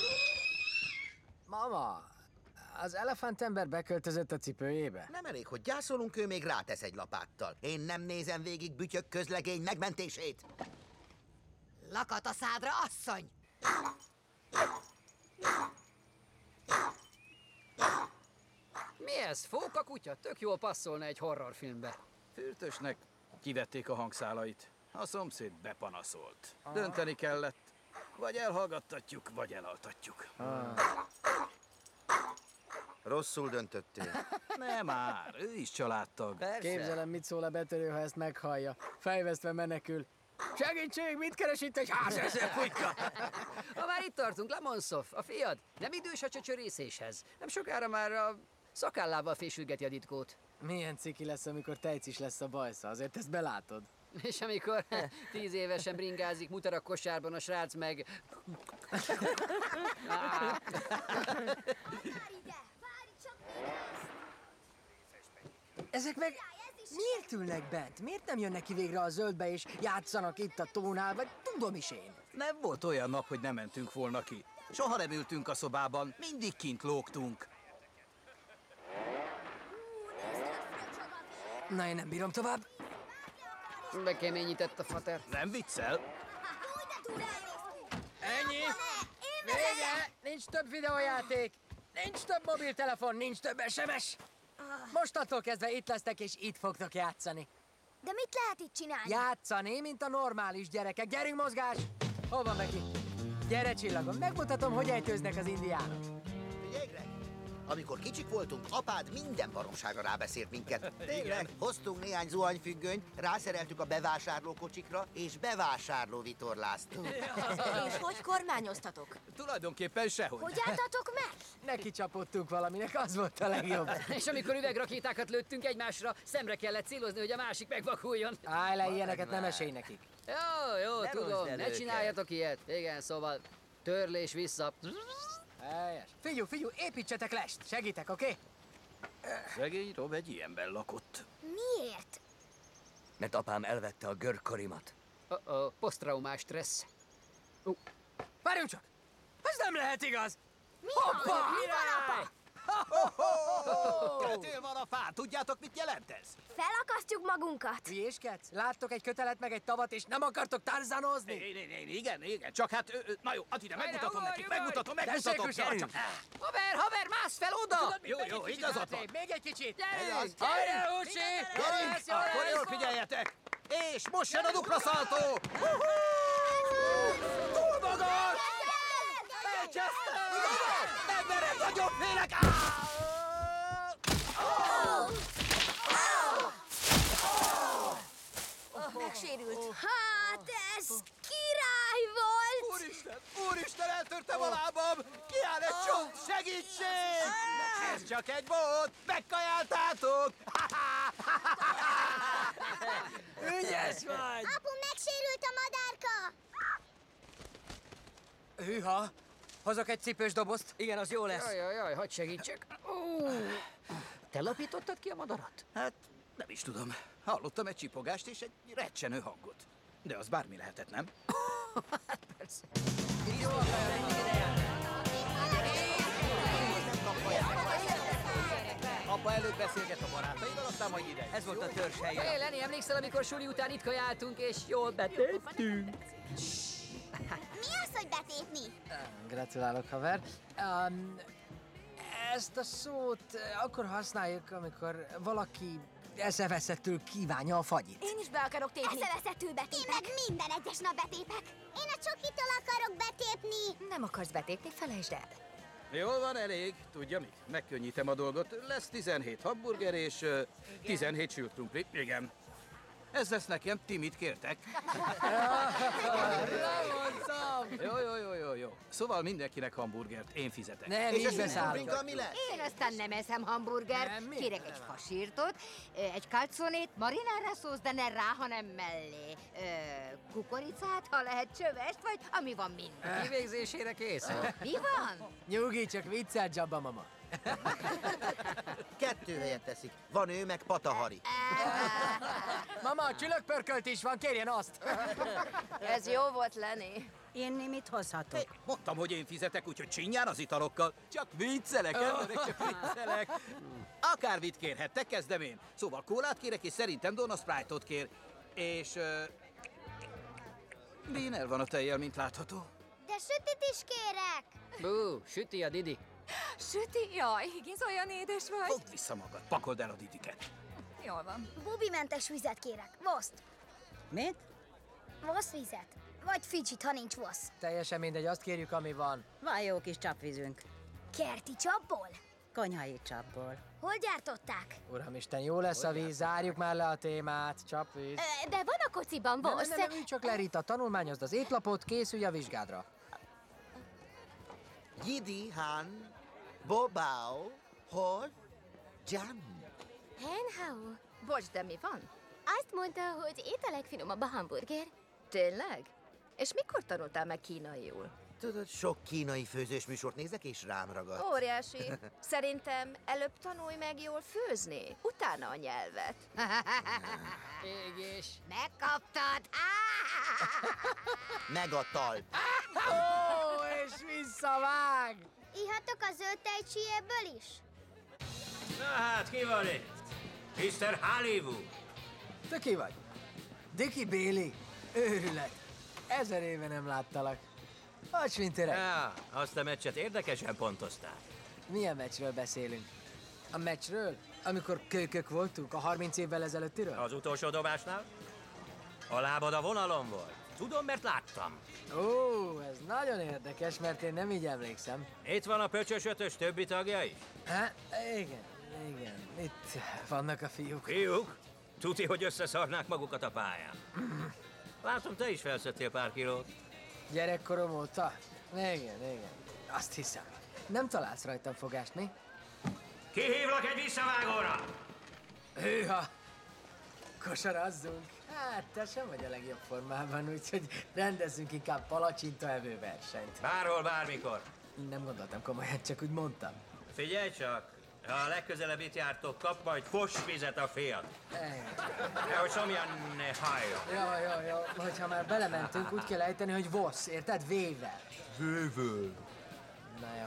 Speaker 6: Mama, az elefantember beköltözött a cipőjébe.
Speaker 10: Nem elég, hogy gyászolunk, ő még rátesz egy lapáttal. Én nem nézem végig bütyök közlegény megmentését.
Speaker 11: Lakat a szádra, asszony!
Speaker 2: Mi ez? Fóka kutya? Tök jól passzolna egy horrorfilmbe.
Speaker 5: Fürtösnek kivették a hangszálait. A szomszéd bepanaszolt. Dönteni kellett. Vagy elhallgattatjuk, vagy elaltatjuk.
Speaker 10: Rosszul döntöttél.
Speaker 5: Nem már, ő is családtag.
Speaker 13: Persze.
Speaker 6: Képzelem, mit szól a betörő, ha ezt meghallja. Fejvesztve menekül. Segítség, mit keres itt egy házező pulyka?
Speaker 2: Ha már itt tartunk, Lemonszov, a fiad, nem idős a csöcsörészéshez. Nem sokára már a szakállával fésülgeti a ditkót.
Speaker 6: Milyen ciki lesz, amikor tejcis lesz a bajsza, azért ezt belátod.
Speaker 2: És amikor tíz évesen bringázik mutarak kosárban a srác meg...
Speaker 6: Ezek meg miért ülnek bent? Miért nem jönnek ki végre a zöldbe és játszanak itt a tónál, vagy tudom is én?
Speaker 5: Nem volt olyan nap, hogy nem mentünk volna ki. Soha nem ültünk a szobában, mindig kint lógtunk.
Speaker 6: Na, én nem bírom tovább.
Speaker 2: Bekeményített a fater.
Speaker 5: Nem viccel?
Speaker 6: Ennyi! Vége! Nincs több videójáték! Nincs több mobiltelefon, nincs több es em es. Mostantól kezdve itt lesztek, és itt fogtok játszani.
Speaker 4: De mit lehet itt csinálni?
Speaker 6: Játszani, mint a normális gyerekek. Gyerünk, mozgás! Hol van Becky? Gyere, csillagom, megmutatom, hogy ejtőznek az indiánok.
Speaker 10: Figyelj, Greg! Amikor kicsik voltunk, apád minden baromságra rábeszélt minket.
Speaker 3: Tényleg?
Speaker 10: Hoztunk néhány zuhanyfüggönyt, rászereltük a bevásárlókocsikra, és bevásárló vitorláztunk.
Speaker 7: És hogy kormányoztatok?
Speaker 5: Tulajdonképpen sehogy.
Speaker 4: Hogy álltatok meg?
Speaker 6: Neki csapottunk valaminek, az volt a legjobb.
Speaker 2: És amikor üvegrakétákat lőttünk egymásra, szemre kellett célozni, hogy a másik megvakuljon.
Speaker 6: Állj le, ilyeneket nem esélj nekik.
Speaker 2: Jó, jó,
Speaker 10: Ne
Speaker 2: tudom,
Speaker 10: rosd el
Speaker 2: ne
Speaker 10: őket.
Speaker 2: csináljatok ilyet. Igen, szóval törlés vissza.
Speaker 6: Helyes. Figyú, figyú, építsetek lest, segítek, oké? Okay?
Speaker 5: Szegény Rob egy ilyenben lakott.
Speaker 4: Miért?
Speaker 13: Mert apám elvette a görkorimat.
Speaker 2: Uh-oh, posztraumás stressz. Uh.
Speaker 6: Várjunk csak! Ez nem lehet igaz!
Speaker 4: Mi van? Mi van, apa?
Speaker 5: Kötél van a fán, tudjátok, mit jelent ez?
Speaker 4: Felakasztjuk magunkat.
Speaker 6: Hülyéskedsz? Láttok egy kötelet meg egy tavat, és nem akartok tarzanozni?
Speaker 5: É, é, é, igen, igen, csak hát, ö, ö, na jó, add ide, megmutatom nekik, megmutatom,
Speaker 6: Tessék,
Speaker 5: megmutatom, gyere
Speaker 6: usom!
Speaker 5: csak!
Speaker 2: Haver, haver, mász fel oda!
Speaker 5: Jó, jó, igazad van.
Speaker 6: Még egy kicsit!
Speaker 2: Gyerünk!
Speaker 6: Hajrá, Húsi! Jó lesz, jó
Speaker 5: Akkor
Speaker 6: lesz!
Speaker 5: jól figyeljetek! És most jön a dupla szaltó! Túl magas! Elcsesztem! Nem mered, nagyon félek!
Speaker 7: Megsérült.
Speaker 4: Hát ez király volt!
Speaker 5: Úristen, úristen, eltörtem a lábam! Kiáll egy csont, segítség! Ez csak egy bot, megkajáltátok!
Speaker 6: Ügyes vagy!
Speaker 8: Apu, megsérült a madárka!
Speaker 6: Hűha! Hozok egy cipős dobozt?
Speaker 16: Igen, az jó lesz.
Speaker 2: Jaj, jaj, jaj, hadd segítsek. Uh. Te lapítottad ki a madarat?
Speaker 5: Hát, nem is tudom. Hallottam egy csipogást és egy recsenő hangot. De az bármi lehetett, nem?
Speaker 2: Persze.
Speaker 5: Apa előbb beszélget a barátaival, aztán majd ide.
Speaker 16: Ez volt a törzs
Speaker 2: Hé,
Speaker 16: helye.
Speaker 2: Lenny, emlékszel, amikor suli után itt kajáltunk, és jól betéptünk?
Speaker 8: Mi az, hogy betépni?
Speaker 6: Gratulálok, haver. Um, ezt a szót eh, akkor használjuk, amikor valaki eszeveszettől kívánja a fagyit.
Speaker 7: Én is be akarok tépni.
Speaker 8: Eszeveszettől betépek. Én meg minden egyes nap betépek. Én a csokitól akarok betépni.
Speaker 7: Nem akarsz betépni, felejtsd el.
Speaker 5: Jól van, elég. Tudja mit? Megkönnyítem a dolgot. Lesz tizenhét hamburger és uh, tizenhét sült krumpli. Igen. Ez lesz nekem, ti mit kértek? Jó, jó, jó, jó, jó. Szóval mindenkinek hamburgert, én fizetek.
Speaker 6: Nem,
Speaker 10: És
Speaker 6: így
Speaker 10: ez
Speaker 6: beszállunk.
Speaker 10: mi lesz?
Speaker 11: Én aztán nem eszem hamburger,
Speaker 6: Nem, mi?
Speaker 11: kérek egy fasírtot, ö, egy calzonét, marinára szósz, de ne rá, hanem mellé. Ö, kukoricát, ha lehet csövest, vagy ami van minden.
Speaker 2: Kivégzésére készül.
Speaker 11: Mi van?
Speaker 6: Nyugi, csak viccel, Jabba mama.
Speaker 10: Kettő helyet teszik. Van ő, meg Patahari.
Speaker 6: Mama, csülökpörkölt is van, kérjen azt!
Speaker 7: Ez jó volt, Lenny.
Speaker 14: Én mit hozhatok?
Speaker 5: Mondtam, hogy én fizetek, úgyhogy csinyán az italokkal. Csak viccelek, emberek, csak viccelek. Akármit kérhettek, kezdem én. Szóval kólát kérek, és szerintem Donna Sprite-ot kér. És... Uh, Bean el van a tejjel, mint látható.
Speaker 8: De sütit is kérek.
Speaker 2: Bú, süti a Didi.
Speaker 12: Süti? Jaj, Higgins, olyan édes vagy.
Speaker 5: Fogd vissza magad, pakold el a didiket.
Speaker 12: Jól van.
Speaker 4: Bubimentes vizet kérek. Voszt.
Speaker 14: Mit?
Speaker 4: Vosz vizet. Vagy Fidget, ha nincs vosz.
Speaker 6: Teljesen mindegy, azt kérjük, ami van.
Speaker 14: Van jó kis csapvízünk.
Speaker 4: Kerti csapból?
Speaker 14: Konyhai csapból.
Speaker 4: Hol gyártották?
Speaker 6: Uramisten, jó lesz a víz, zárjuk már le a témát. Csapvíz.
Speaker 7: Ö, de van a kociban
Speaker 6: Nem,
Speaker 7: vosz.
Speaker 6: nem, nem, ülj csak le, Rita, tanulmányozd az étlapot, készülj a vizsgádra.
Speaker 10: Gidi, Han, Bobao, Hol, Jam.
Speaker 7: Henhau. Bocs, de mi van?
Speaker 8: Azt mondta, hogy itt a legfinomabb a hamburger.
Speaker 7: Tényleg? És mikor tanultál meg kínaiul?
Speaker 10: Tudod, sok kínai főzős műsort nézek, és rám ragadt.
Speaker 7: Óriási. Szerintem előbb tanulj meg jól főzni, utána a nyelvet.
Speaker 2: Égés.
Speaker 11: Megkaptad!
Speaker 10: Meg a talp.
Speaker 6: Ó, és visszavág!
Speaker 8: Ihatok a zöld tejcsiéből is?
Speaker 15: Na hát, ki van itt? miszter Hollywood.
Speaker 6: Te ki vagy? Dickie Bailey? Őrület. Ezer éve nem láttalak. Hacs, mint öreg.
Speaker 15: Ja, azt a meccset érdekesen pontoztál.
Speaker 6: Milyen meccsről beszélünk? A meccsről? Amikor kölykök voltunk, a harminc évvel ezelőttiről?
Speaker 15: Az utolsó dobásnál? A lábad a vonalon volt. Tudom, mert láttam.
Speaker 6: Ó, ez nagyon érdekes, mert én nem így emlékszem.
Speaker 15: Itt van a pöcsös ötös többi tagja is?
Speaker 6: Hát, igen, igen. Itt vannak a fiúk.
Speaker 15: Fiúk? Tuti, hogy összeszarnák magukat a pályán. Látom, te is felszettél pár kilót.
Speaker 6: Gyerekkorom óta? Igen, igen. Azt hiszem. Nem találsz rajtam fogást, mi?
Speaker 15: Kihívlak egy visszavágóra!
Speaker 6: Hűha! Kosarazzunk! Hát, te sem vagy a legjobb formában, úgyhogy rendezzünk inkább palacsinta evő versenyt.
Speaker 15: Bárhol, bármikor.
Speaker 6: Nem gondoltam komolyan, csak úgy mondtam.
Speaker 15: Figyelj csak! Ha a legközelebb itt jártok, kap majd fos vizet a fiat. Nehogy szomjan ne halljon.
Speaker 6: Ja, ja, ja. Hogyha már belementünk, úgy kell ejteni, hogy vosz, érted? V-vel.
Speaker 5: Vővöl.
Speaker 6: Na jó.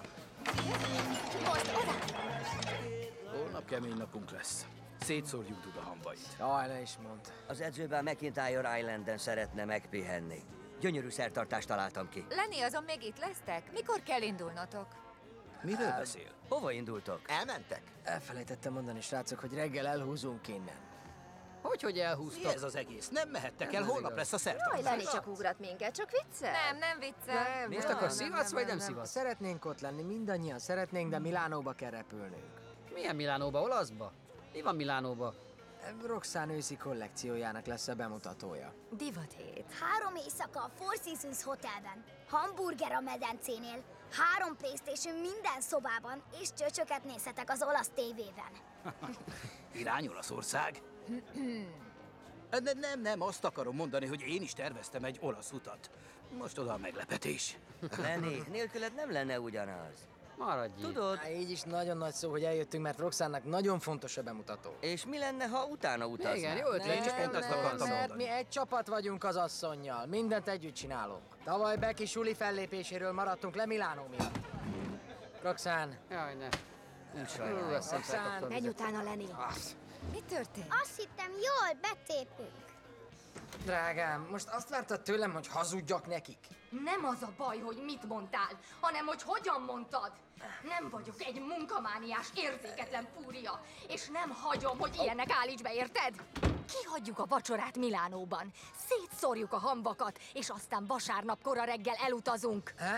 Speaker 5: Holnap kemény napunk lesz. Szétszórjuk Duda hambait.
Speaker 6: Jaj, ne is mondd.
Speaker 13: Az edzőben McIntyre Islanden szeretne megpihenni. Gyönyörű szertartást találtam ki.
Speaker 12: Lenni, azon még itt lesztek? Mikor kell indulnotok?
Speaker 5: Miről beszél?
Speaker 13: Hova indultok?
Speaker 10: Elmentek?
Speaker 6: Elfelejtettem mondani, srácok, hogy reggel elhúzunk innen.
Speaker 2: Hogy, hogy elhúztak?
Speaker 5: Mi ez az egész? Nem mehettek el,
Speaker 2: Ez
Speaker 5: holnap
Speaker 2: igaz.
Speaker 5: lesz a
Speaker 7: Jaj,
Speaker 5: szertartás.
Speaker 7: Lenni csak ugrat minket, csak viccel?
Speaker 12: Nem, nem viccel.
Speaker 6: Nem,
Speaker 2: Most
Speaker 6: nem,
Speaker 2: akkor
Speaker 6: nem,
Speaker 2: szivatsz,
Speaker 6: nem,
Speaker 2: vagy nem
Speaker 6: nem,
Speaker 2: szivatsz?
Speaker 6: Szeretnénk ott lenni, mindannyian szeretnénk, de Milánóba kell repülnünk.
Speaker 2: Milyen Milánóba, olaszba? Mi van Milánóba?
Speaker 6: Roxanne őszi kollekciójának lesz a bemutatója.
Speaker 7: Divathét.
Speaker 4: Három éjszaka a Four Seasons Hotelben, hamburger a medencénél, három PlayStation minden szobában, és csöcsöket nézhetek az olasz tévében.
Speaker 5: Irány Olaszország? Nem, nem, nem, azt akarom mondani, hogy én is terveztem egy olasz utat. Most oda a meglepetés.
Speaker 13: Lenni, nélküled nem lenne ugyanaz.
Speaker 2: Maradj.
Speaker 13: Tudod?
Speaker 6: Há, így is nagyon nagy szó, hogy eljöttünk, mert Roxanne-nak nagyon fontos a bemutató.
Speaker 13: És mi lenne, ha utána utaznál?
Speaker 2: Igen, jó ötlet,
Speaker 6: Nem,
Speaker 2: csak pont ezt
Speaker 6: nem,
Speaker 2: akartam
Speaker 6: mert
Speaker 2: mondani.
Speaker 6: mi egy csapat vagyunk az asszonnyal, mindent együtt csinálunk. Tavaly Becky Suli fellépéséről maradtunk le Milánó miatt. Roxanne.
Speaker 2: Jaj, ne.
Speaker 6: Úgy
Speaker 2: sajnálom.
Speaker 6: Roxanne.
Speaker 7: Menj utána, Lenni.
Speaker 12: Mi történt?
Speaker 8: Azt hittem, jól betépünk.
Speaker 6: Drágám, most azt vártad tőlem, hogy hazudjak nekik?
Speaker 18: Nem az a baj, hogy mit mondtál, hanem hogy hogyan mondtad. Nem vagyok egy munkamániás, érzéketlen fúria, és nem hagyom, hogy ilyenek állíts be, érted? Kihagyjuk a vacsorát Milánóban, szétszórjuk a hamvakat, és aztán vasárnap kora reggel elutazunk.
Speaker 6: Há?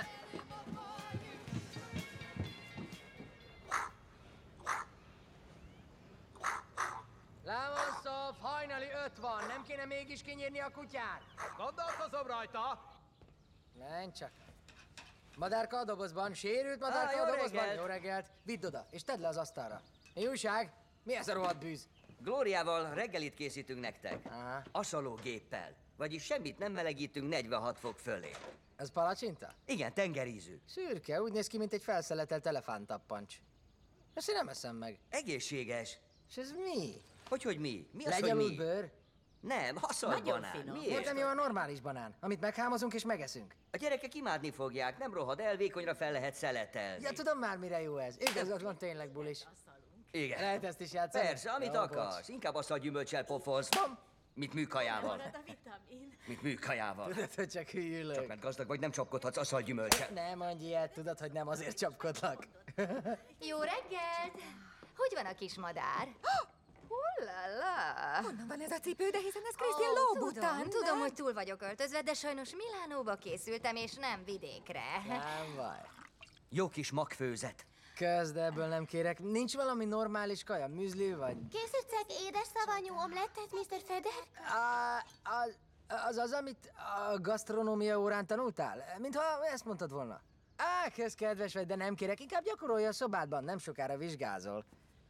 Speaker 6: Lámonszov, hajnali öt van, nem kéne mégis kinyírni a kutyát?
Speaker 5: Gondolkozom rajta.
Speaker 6: Menj csak. Madárka a dobozban, sérült madárka
Speaker 13: Á,
Speaker 6: a
Speaker 13: jó
Speaker 6: dobozban.
Speaker 13: reggelt.
Speaker 6: Jó reggelt. Vidd oda, és tedd le az asztalra. Mi újság? Mi ez a rohadt bűz?
Speaker 13: Glóriával reggelit készítünk nektek.
Speaker 6: Aha.
Speaker 13: Asalógéppel. Vagyis semmit nem melegítünk negyvenhat fok fölé.
Speaker 6: Ez palacsinta?
Speaker 13: Igen, tengerízű.
Speaker 6: Szürke, úgy néz ki, mint egy felszeletelt elefántappancs. Ezt én nem eszem meg.
Speaker 13: Egészséges.
Speaker 6: És ez mi?
Speaker 13: Hogy, hogy mi? Mi az, hogy
Speaker 6: Legyalult
Speaker 13: mi?
Speaker 6: bőr?
Speaker 13: Nem, haszalt
Speaker 14: Nagyon
Speaker 13: banán.
Speaker 14: finom.
Speaker 13: Miért?
Speaker 6: Miért nem jó a normális banán, amit meghámozunk és megeszünk?
Speaker 13: A gyerekek imádni fogják, nem rohad el, vékonyra fel lehet szeletelni.
Speaker 6: Ja, tudom már, mire jó ez. Igazad van, tényleg, bulis.
Speaker 13: Igen.
Speaker 6: Lehet ezt is játszani?
Speaker 13: Persze, amit
Speaker 6: Jó,
Speaker 13: akarsz.
Speaker 6: bocs.
Speaker 13: Inkább azt a gyümölcsel pofolsz, mint műkajával.
Speaker 14: Marad a vitamin.
Speaker 13: Mint műkajával.
Speaker 6: Tudod, hogy csak hülyülök.
Speaker 13: Csak mert gazdag vagy, nem csapkodhatsz aszal gyümölcsel.
Speaker 6: Nem mondj ilyet, tudod, hogy nem azért csapkodlak.
Speaker 18: Jó reggelt! Hogy van a kis madár?
Speaker 7: Hullala!
Speaker 12: Honnan van ez a cipő, de hiszen ez Christian
Speaker 7: Ó,
Speaker 12: Louboutin,
Speaker 7: Tudom, tudom, hogy túl vagyok öltözve, de sajnos Milánóba készültem, és nem vidékre.
Speaker 6: Nem baj.
Speaker 13: Jó kis magfőzet.
Speaker 6: Közd, ebből nem kérek. Nincs valami normális kaja, műzli vagy?
Speaker 8: Készítsek édes savanyú omlettet, miszter Feder?
Speaker 6: Á, az, az az, amit a gasztronómia órán tanultál? Mintha ezt mondtad volna. Á, kösz kedves vagy, de nem kérek. Inkább gyakorolja a szobádban, nem sokára vizsgázol.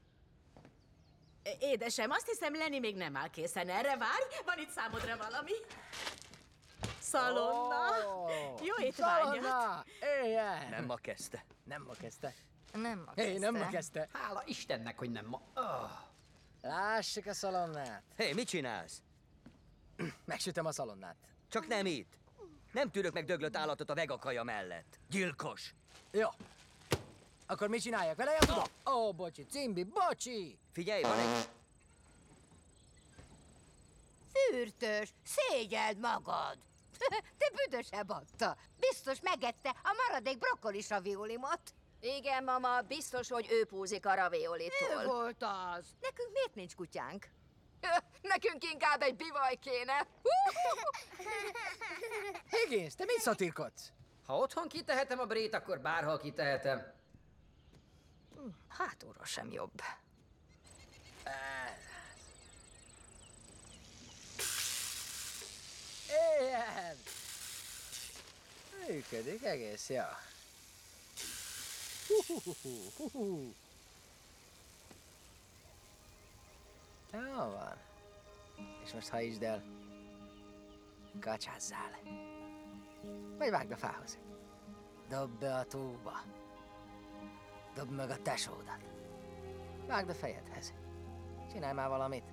Speaker 14: Édesem, azt hiszem Lenny még nem áll készen. Erre várj, van itt számodra valami. Szalonna.
Speaker 6: Ó,
Speaker 14: Jó étvágyat.
Speaker 6: Szalonna! Éljen!
Speaker 13: Nem ma kezdte.
Speaker 6: Nem ma kezdte.
Speaker 7: Nem ma
Speaker 6: Hé, nem ma kezdte.
Speaker 2: Hála Istennek, hogy nem ma. Oh.
Speaker 6: Lássuk a szalonnát.
Speaker 13: Hé, mit csinálsz?
Speaker 6: Megsütöm a szalonnát.
Speaker 13: Csak nem itt. Nem tűrök meg döglött állatot a vegakaja mellett. Gyilkos.
Speaker 6: Jó. Akkor mit csináljak vele? Ja, tudom. Ó, oh, bocsi, Cimbi, bocsi!
Speaker 13: Figyelj, van egy...
Speaker 11: Fürtös, szégyeld magad! Te büdösebb adta. Biztos megette a maradék brokkolis raviolimot.
Speaker 7: Igen, mama, biztos, hogy ő púzik a raviolitól.
Speaker 11: Ő volt az. Nekünk miért nincs kutyánk?
Speaker 7: Nekünk inkább egy bivaj kéne.
Speaker 6: Higgins, te mit szatirkodsz?
Speaker 2: Ha otthon kitehetem a brét, akkor bárhol kitehetem.
Speaker 7: Hátulról sem jobb.
Speaker 6: Ilyen! Működik egész, jó. Hú-hú-hú-hú-hú. Jó van. És most hajtsd el. Kacsázzál. Vagy vágd a fához. Dobd be a tóba. Dobd meg a tesódat. Vágd a fejedhez. Csinálj már valamit.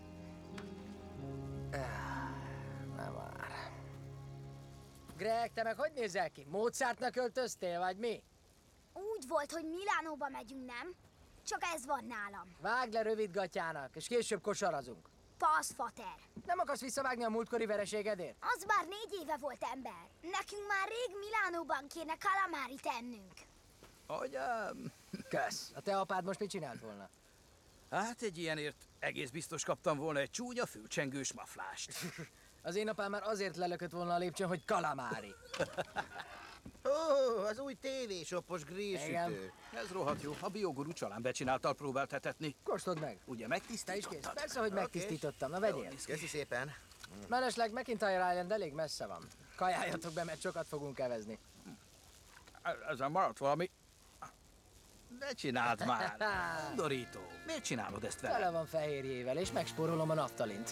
Speaker 6: Na már. Greg, te meg hogy nézel ki? Mozartnak öltöztél, vagy mi?
Speaker 4: Úgy volt, hogy Milánóba megyünk, nem? Csak ez van nálam.
Speaker 6: Vágd le rövidgatjának, és később kosarazunk.
Speaker 4: Passz, fater.
Speaker 6: Nem akarsz visszavágni a múltkori vereségedért?
Speaker 4: Az már négy éve volt ember. Nekünk már rég Milánóban kéne kalamárit ennünk.
Speaker 5: Agyám!
Speaker 6: Kösz. A te apád most mit csinált volna?
Speaker 5: Hát egy ilyenért egész biztos kaptam volna egy csúnya fülcsengős maflást.
Speaker 6: Az én apám már azért lelökött volna a lépcsőn, hogy kalamári.
Speaker 10: Ó, oh, az új tévésopos grillsütő.
Speaker 5: Ez rohadt jó. A biogurú csalán becsináltal próbált etetni.
Speaker 6: Kóstold meg.
Speaker 5: Ugye
Speaker 6: Te is
Speaker 5: megtisztítottad?
Speaker 6: kész. Persze, hogy megtisztítottam. Na vegyél.
Speaker 10: Köszi szépen.
Speaker 6: Mellesleg McIntyre Island elég messze van. Kajáljatok be, mert sokat fogunk evezni.
Speaker 5: Ezen maradt valami. Ne csináld már! Undorító. Miért csinálod ezt
Speaker 6: Tele
Speaker 5: velem?
Speaker 6: van fehérjével, és megspórolom a naftalint.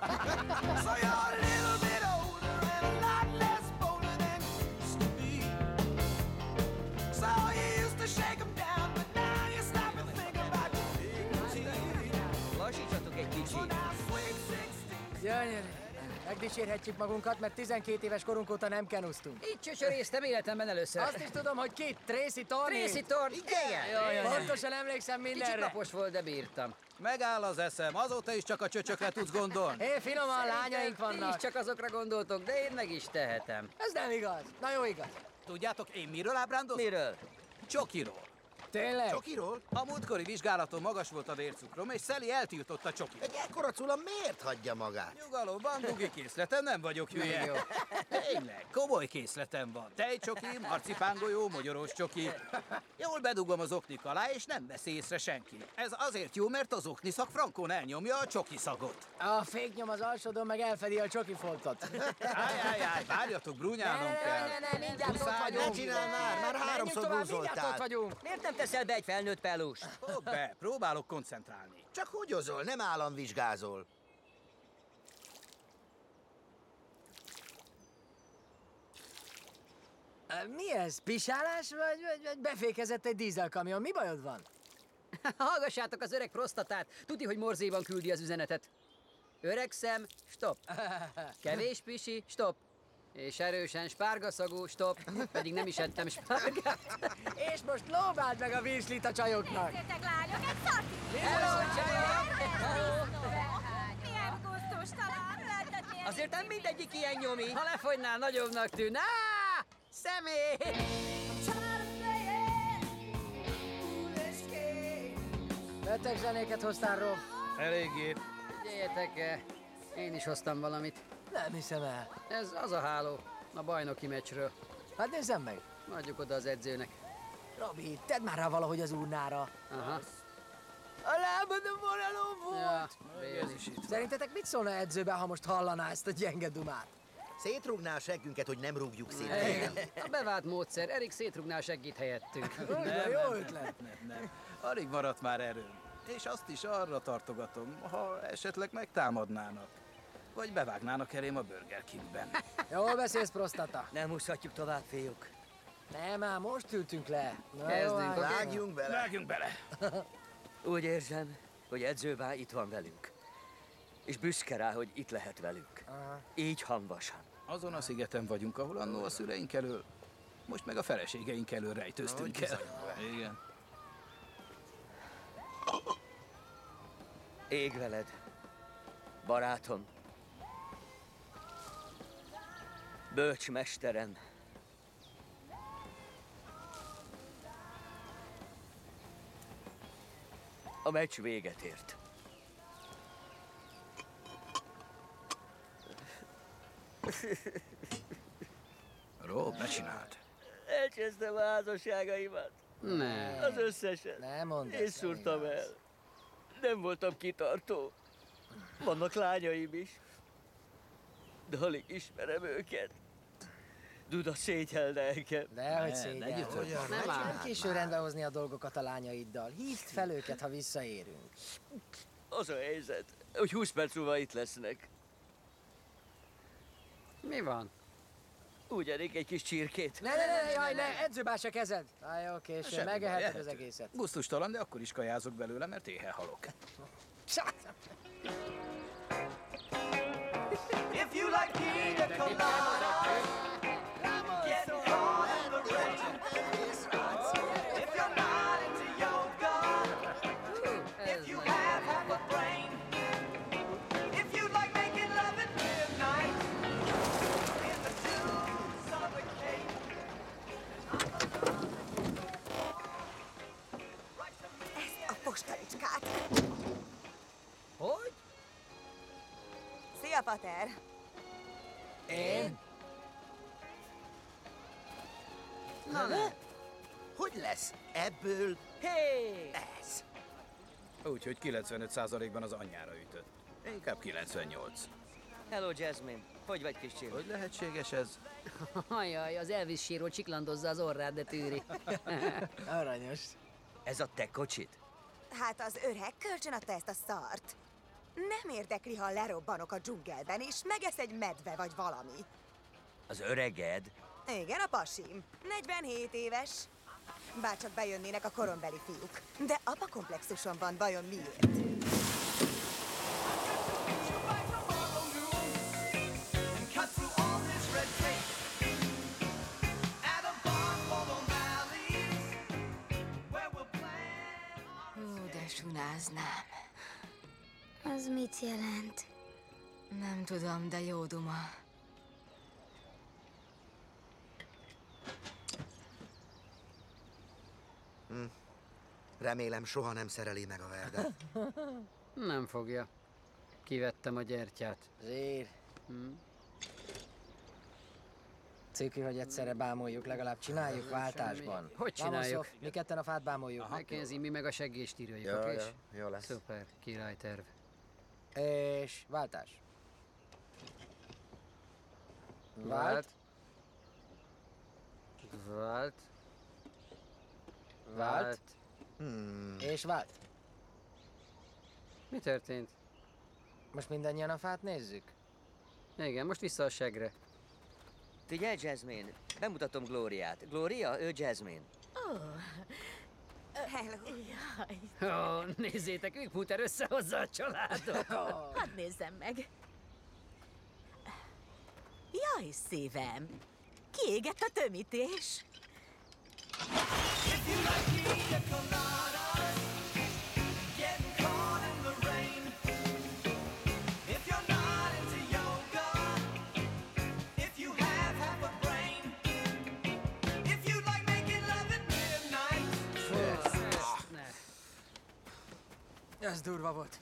Speaker 13: Lassítsatok egy kicsit.
Speaker 6: Gyönyörű. Megdicsérhetjük magunkat, mert tizenkét éves korunk óta nem kenuztunk.
Speaker 2: Így csöcsöréztem életemben először.
Speaker 6: Azt is tudom, hogy ki? Tracy Thorny?
Speaker 2: Tracy Thorny? Igen.
Speaker 6: Jaj,
Speaker 2: Igen.
Speaker 6: pontosan emlékszem
Speaker 2: Kicsit
Speaker 6: mindenre.
Speaker 2: napos volt, de bírtam.
Speaker 5: Megáll az eszem, azóta is csak a csöcsökre tudsz gondolni.
Speaker 6: Hé, finoman, lányaink
Speaker 2: Ti is
Speaker 6: vannak.
Speaker 2: csak azokra gondoltok, de én meg is tehetem.
Speaker 6: Ez nem igaz. Na jó, igaz.
Speaker 5: Tudjátok, én miről ábrándozom?
Speaker 13: Miről?
Speaker 5: Csokiról.
Speaker 6: Tényleg?
Speaker 10: Csokiról?
Speaker 5: A múltkori vizsgálaton magas volt a vércukrom, és Sally eltiltotta a csokit.
Speaker 10: Egy ekkora cula miért hagyja magát?
Speaker 5: Nyugalom, van dugi készletem, nem vagyok hülye.
Speaker 10: Jó.
Speaker 5: Tényleg, komoly készletem van. Tejcsoki, marcipángolyó, mogyorós csoki. Jól bedugom az oknik alá, és nem veszi észre senki. Ez azért jó, mert az okniszak frankón elnyomja a csoki szagot.
Speaker 6: A féknyom az alsódon meg elfedi a csokifoltot.
Speaker 5: Ájjájjáj, várjatok, brúnyálnom
Speaker 6: Ne,
Speaker 5: kell.
Speaker 6: ne, ne, ne, mindjárt ott
Speaker 5: Muszáj
Speaker 6: vagyunk.
Speaker 10: Ne csinálj már, már háromszor
Speaker 6: Menjünk tovább, mindjárt
Speaker 10: búzoltál.
Speaker 6: ott vagyunk.
Speaker 13: Miért nem teszel be egy felnőtt pelust?
Speaker 5: Hopp be, próbálok koncentrálni.
Speaker 10: Csak húgyozol, nem államvizsgázol.
Speaker 6: Mi ez? Pisálás, vagy, vagy, vagy befékezett egy dízelkamion? Mi bajod van?
Speaker 2: Hallgassátok az öreg prostatát. Tudni, hogy morzéban küldi az üzenetet. Öregszem, stop. Kevés pisi, stop. És erősen spárgaszagú, stop. Pedig nem is ettem spárgát.
Speaker 6: És most lóbáld meg a virslit a csajoknak.
Speaker 4: Nézzétek, lányok, egy szarti!
Speaker 2: Hello, csajok!
Speaker 4: Milyen gusztustalan! Lehetetni
Speaker 13: Azért nem mindegyik ilyen nyomi.
Speaker 2: Ha lefogynál, nagyobbnak tűn. Á! Szemét!
Speaker 6: Beteg zenéket hoztál, Rob?
Speaker 5: Eléggé.
Speaker 2: Figyeljetek, én is hoztam valamit.
Speaker 6: Nem hiszem el.
Speaker 2: Ez az a háló, a bajnoki meccsről.
Speaker 6: Hát nézzem meg.
Speaker 2: Adjuk oda az edzőnek.
Speaker 6: Robi, tedd már rá valahogy az urnára.
Speaker 2: Aha.
Speaker 6: A lábadon vonaló volt.
Speaker 2: Ja,
Speaker 5: Ez is itt.
Speaker 6: Szerintetek mit szólna edzőbe, ha most hallaná ezt a gyenge dumát?
Speaker 10: Szétrúgná a seggünket, hogy nem rúgjuk szét.
Speaker 2: Igen. A bevált módszer, Erik szétrugná segít helyettünk.
Speaker 6: Úgy,
Speaker 5: Nem,
Speaker 6: jó
Speaker 5: nem,
Speaker 6: ötlet.
Speaker 5: Nem, nem. Alig maradt már erőm. És azt is arra tartogatom, ha esetleg megtámadnának. Vagy bevágnának elém a Burger Kingben.
Speaker 6: Jól beszélsz, prostata.
Speaker 13: Nem húzhatjuk tovább, fiúk.
Speaker 6: Nem, már most ültünk le. Na
Speaker 2: Kezdünk,
Speaker 6: jó,
Speaker 2: oké?
Speaker 6: hát-
Speaker 10: Vágjunk bele.
Speaker 5: Vágjunk bele!
Speaker 13: Úgy érzem, hogy edzőbá itt van velünk. És büszke rá, hogy itt lehet velünk.
Speaker 6: Aha.
Speaker 13: Így hamvasan.
Speaker 5: Azon a szigeten vagyunk, ahol annó a szüleink elől, most meg a feleségeink elől rejtőztünk el. Igen.
Speaker 13: Ég veled, barátom. Bölcs mesterem. A meccs véget ért.
Speaker 5: Rob, ne csináld.
Speaker 13: Elcsesztem a házasságaimat.
Speaker 2: Ne.
Speaker 13: Az összeset.
Speaker 6: Ne mondd
Speaker 13: Én
Speaker 6: ezt,
Speaker 13: szúrtam el. Nem voltam kitartó. Vannak lányaim is. De alig ismerem őket. Duda szégyelne engem.
Speaker 6: Dehogy
Speaker 5: Ne,
Speaker 6: szégyel.
Speaker 5: ne gyűjtsd
Speaker 6: Nem,
Speaker 5: már.
Speaker 6: nem, nem késő rendbe hozni a dolgokat a lányaiddal. Hívd fel őket, ha visszaérünk.
Speaker 13: Az a helyzet, hogy húsz perc múlva itt lesznek.
Speaker 2: Mi van?
Speaker 13: Úgy ennék egy kis csirkét.
Speaker 6: Ne, ne, ne, ne, jaj, ne, edzőbás a kezed. Na jó, késő,
Speaker 5: Semmi baj,
Speaker 6: megeheted az
Speaker 5: ehető.
Speaker 6: egészet.
Speaker 5: Gusztustalan, de akkor is kajázok belőle, mert éhen halok.
Speaker 17: If you like pina coladas, getting caught in the rain. If you're not into yoga, if you have half a brain. If you like making love at midnight, in the dunes of the Cape.
Speaker 19: Ezt a postalicskát.
Speaker 6: Hogy?
Speaker 19: Szia, pater!
Speaker 6: Én?
Speaker 10: Na ne! Hogy lesz ebből
Speaker 13: Hé!
Speaker 10: ez?
Speaker 5: Úgyhogy kilencvenöt százalékban az anyjára ütött. Inkább kilencvennyolc.
Speaker 13: Hello, Jasmine. Hogy vagy, kis csillag?
Speaker 5: Hogy lehetséges ez?
Speaker 2: Ajaj, az Elvis síró csiklandozza az orrát, de tűri.
Speaker 6: Aranyos.
Speaker 13: Ez a te kocsid?
Speaker 19: Hát az öreg kölcsön adta ezt a szart. Nem érdekli, ha lerobbanok a dzsungelben, és megesz egy medve vagy valami.
Speaker 13: Az öreged?
Speaker 19: Igen, a pasim. negyvenhét éves. Bárcsak bejönnének a korombeli fiúk. De apa komplexuson van, vajon miért?
Speaker 17: Cut through all this red tape. At a bar called O'Malley's, where we'll plan our...
Speaker 18: Ó, de sunáznám.
Speaker 4: Az mit jelent?
Speaker 18: Nem tudom, de jó duma.
Speaker 10: Hm. Remélem soha nem szereli meg a Verda.
Speaker 2: Nem fogja. Kivettem a gyertyát.
Speaker 6: Zsír.
Speaker 2: Hm?
Speaker 6: Ciki, hogy egyszerre bámoljuk, legalább csináljuk váltásban.
Speaker 2: Hogy csináljuk?
Speaker 6: Vamos, Sof, mi ketten a fát bámoljuk.
Speaker 2: Mackenzie, mi meg a segést írjuk,
Speaker 10: Jó,
Speaker 2: oké?
Speaker 10: jó, jó lesz.
Speaker 2: Szuper, királyterv.
Speaker 6: És váltás.
Speaker 2: Vált. Vált. Vált.
Speaker 10: Hmm.
Speaker 6: És vált.
Speaker 2: Mi történt?
Speaker 6: Most mindannyian a fát nézzük?
Speaker 2: Igen, most vissza a segre.
Speaker 13: Figyelj, Jasmine, bemutatom Glóriát. Glória, ő Jasmine.
Speaker 14: Ó,
Speaker 19: Hello.
Speaker 14: jaj.
Speaker 2: Ó, nézzétek, ők Puter összehozza a családot.
Speaker 14: Hadd nézzem meg. Jaj, szívem. Kiégett a tömítés.
Speaker 17: If you like pina coladas, getting caught in the rain. If you're not into yoga, if you have half a brain. If you like making love at midnight.
Speaker 6: Ez durva volt.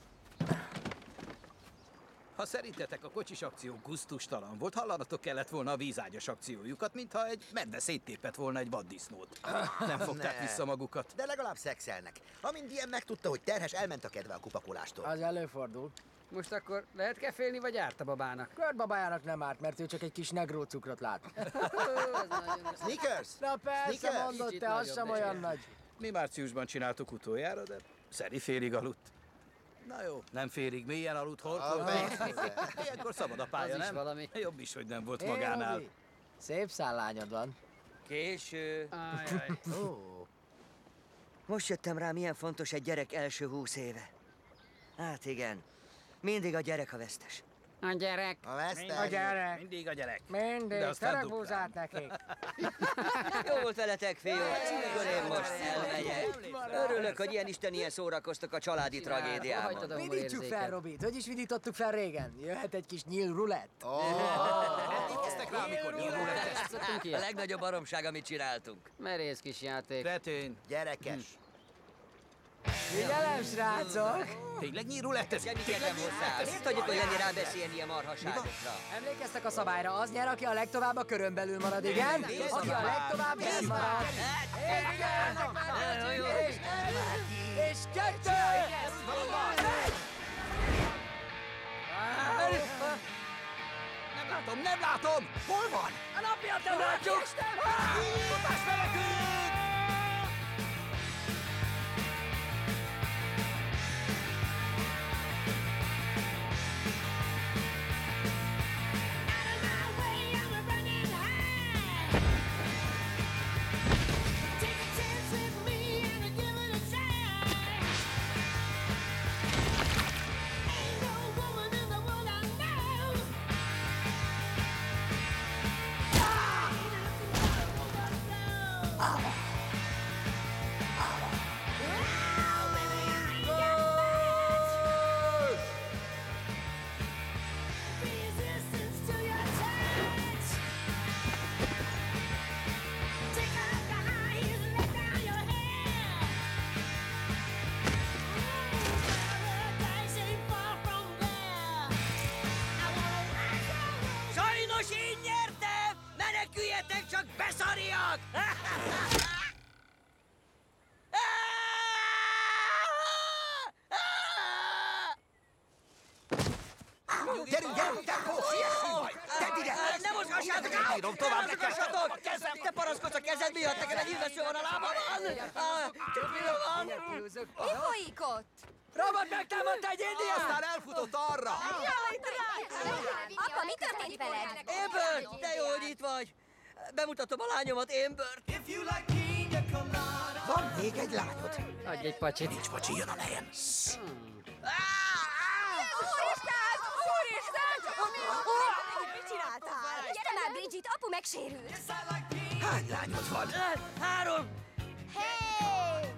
Speaker 5: Ha szerintetek a kocsis akció gusztustalan volt, hallanatok kellett volna a vízágyas akciójukat, mintha egy medve széttépett volna egy vaddisznót. Nem fogták
Speaker 10: Ne.
Speaker 5: vissza magukat.
Speaker 10: De legalább szexelnek. Amint ilyen megtudta, hogy terhes, elment a kedve a kupakolástól.
Speaker 6: Az előfordul.
Speaker 2: Most akkor lehet kefélni, vagy árt a babának?
Speaker 6: Kört babájának nem árt, mert ő csak egy kis negró cukrot lát.
Speaker 10: Snickers?
Speaker 6: Na persze,
Speaker 10: Snickers?
Speaker 6: mondod,
Speaker 2: Kicsit
Speaker 6: te az
Speaker 2: nagyobb,
Speaker 6: sem
Speaker 2: de
Speaker 6: olyan
Speaker 2: ilyen.
Speaker 6: nagy.
Speaker 5: Mi márciusban csináltuk utoljára, de Szeri félig aludt. Na jó, nem félig mélyen aludt, horkolt.
Speaker 10: persze.
Speaker 5: Ilyenkor szabad a pálya,
Speaker 2: Az is
Speaker 5: nem?
Speaker 2: valami.
Speaker 5: Jobb is, hogy nem volt
Speaker 6: Hé,
Speaker 5: magánál.
Speaker 6: Robi, szép szállányod van.
Speaker 13: Késő.
Speaker 2: Ajaj.
Speaker 10: Ó.
Speaker 13: Most jöttem rá, milyen fontos egy gyerek első húsz éve. Hát igen, mindig a gyerek a vesztes.
Speaker 2: A gyerek.
Speaker 10: A vesztes.
Speaker 6: A gyerek.
Speaker 5: Mindig a gyerek.
Speaker 6: Mindig,
Speaker 5: De aztán
Speaker 6: terek
Speaker 5: duplán.
Speaker 6: búzát nekik.
Speaker 13: Jó volt veletek, fiúk, akkor én most elmegyek. Örülök, hogy ilyen istenien szórakoztok a családi
Speaker 2: Csinál,
Speaker 13: tragédiában.
Speaker 2: hagytad a
Speaker 6: Vidítsuk fel,
Speaker 2: humorérzéket.
Speaker 6: Robit. Hogy is vidítottuk fel régen? Jöhet egy kis nyíl rulett.
Speaker 5: Emlékeztek rá, amikor nyílul
Speaker 2: Játszottunk
Speaker 13: A
Speaker 2: ilyet?
Speaker 13: legnagyobb baromság, amit csináltunk.
Speaker 2: Merész kis játék.
Speaker 5: Kretén.
Speaker 10: Gyerekes.
Speaker 6: Figyelem, srácok!
Speaker 5: Tényleg nyírul lett ez?
Speaker 13: Semmi kedvem hozzá. Miért hagyjuk olyan rá beszélni ilyen marhaságokra?
Speaker 6: Emlékeztek a szabályra, az nyer, aki a legtovább a körön belül marad, igen? Aki a legtovább benn marad. Igen! És, és kettő!
Speaker 5: Nem látom, nem látom! Hol van?
Speaker 6: A napját nem látjuk!
Speaker 5: Futás menekülünk!
Speaker 3: Sajnos én nyertem! Meneküljetek, csak beszarjak!
Speaker 5: Gyerünk, gyerünk, tempó! Siessünk majd! Tedd ide!
Speaker 3: Ne mozgassátok át!
Speaker 5: Bírom tovább,
Speaker 3: Ne
Speaker 5: nekem!
Speaker 3: mozgassatok! Kezem, te paraszkodsz a kezed miatt, nekem egy illető van a lábamon! Ah, Csak mi van?
Speaker 7: Mi folyik ott?
Speaker 6: Robot megtámadta egy indiát!
Speaker 5: Aztán elfutott arra!
Speaker 7: Jaj, drágám! Apa, mi történik veled?
Speaker 3: Amber, de jó, hogy itt vagy! Bemutatom a lányomat, Amber!
Speaker 5: Van még egy lányod?
Speaker 2: Adj egy pacsit.
Speaker 5: Nincs pacsi, jön a nejem.
Speaker 7: Úristen! Úristen! Mit csináltál? Gyere már, Bridget, apu megsérült!
Speaker 5: Hány lányod van?
Speaker 3: Három!
Speaker 7: Hey!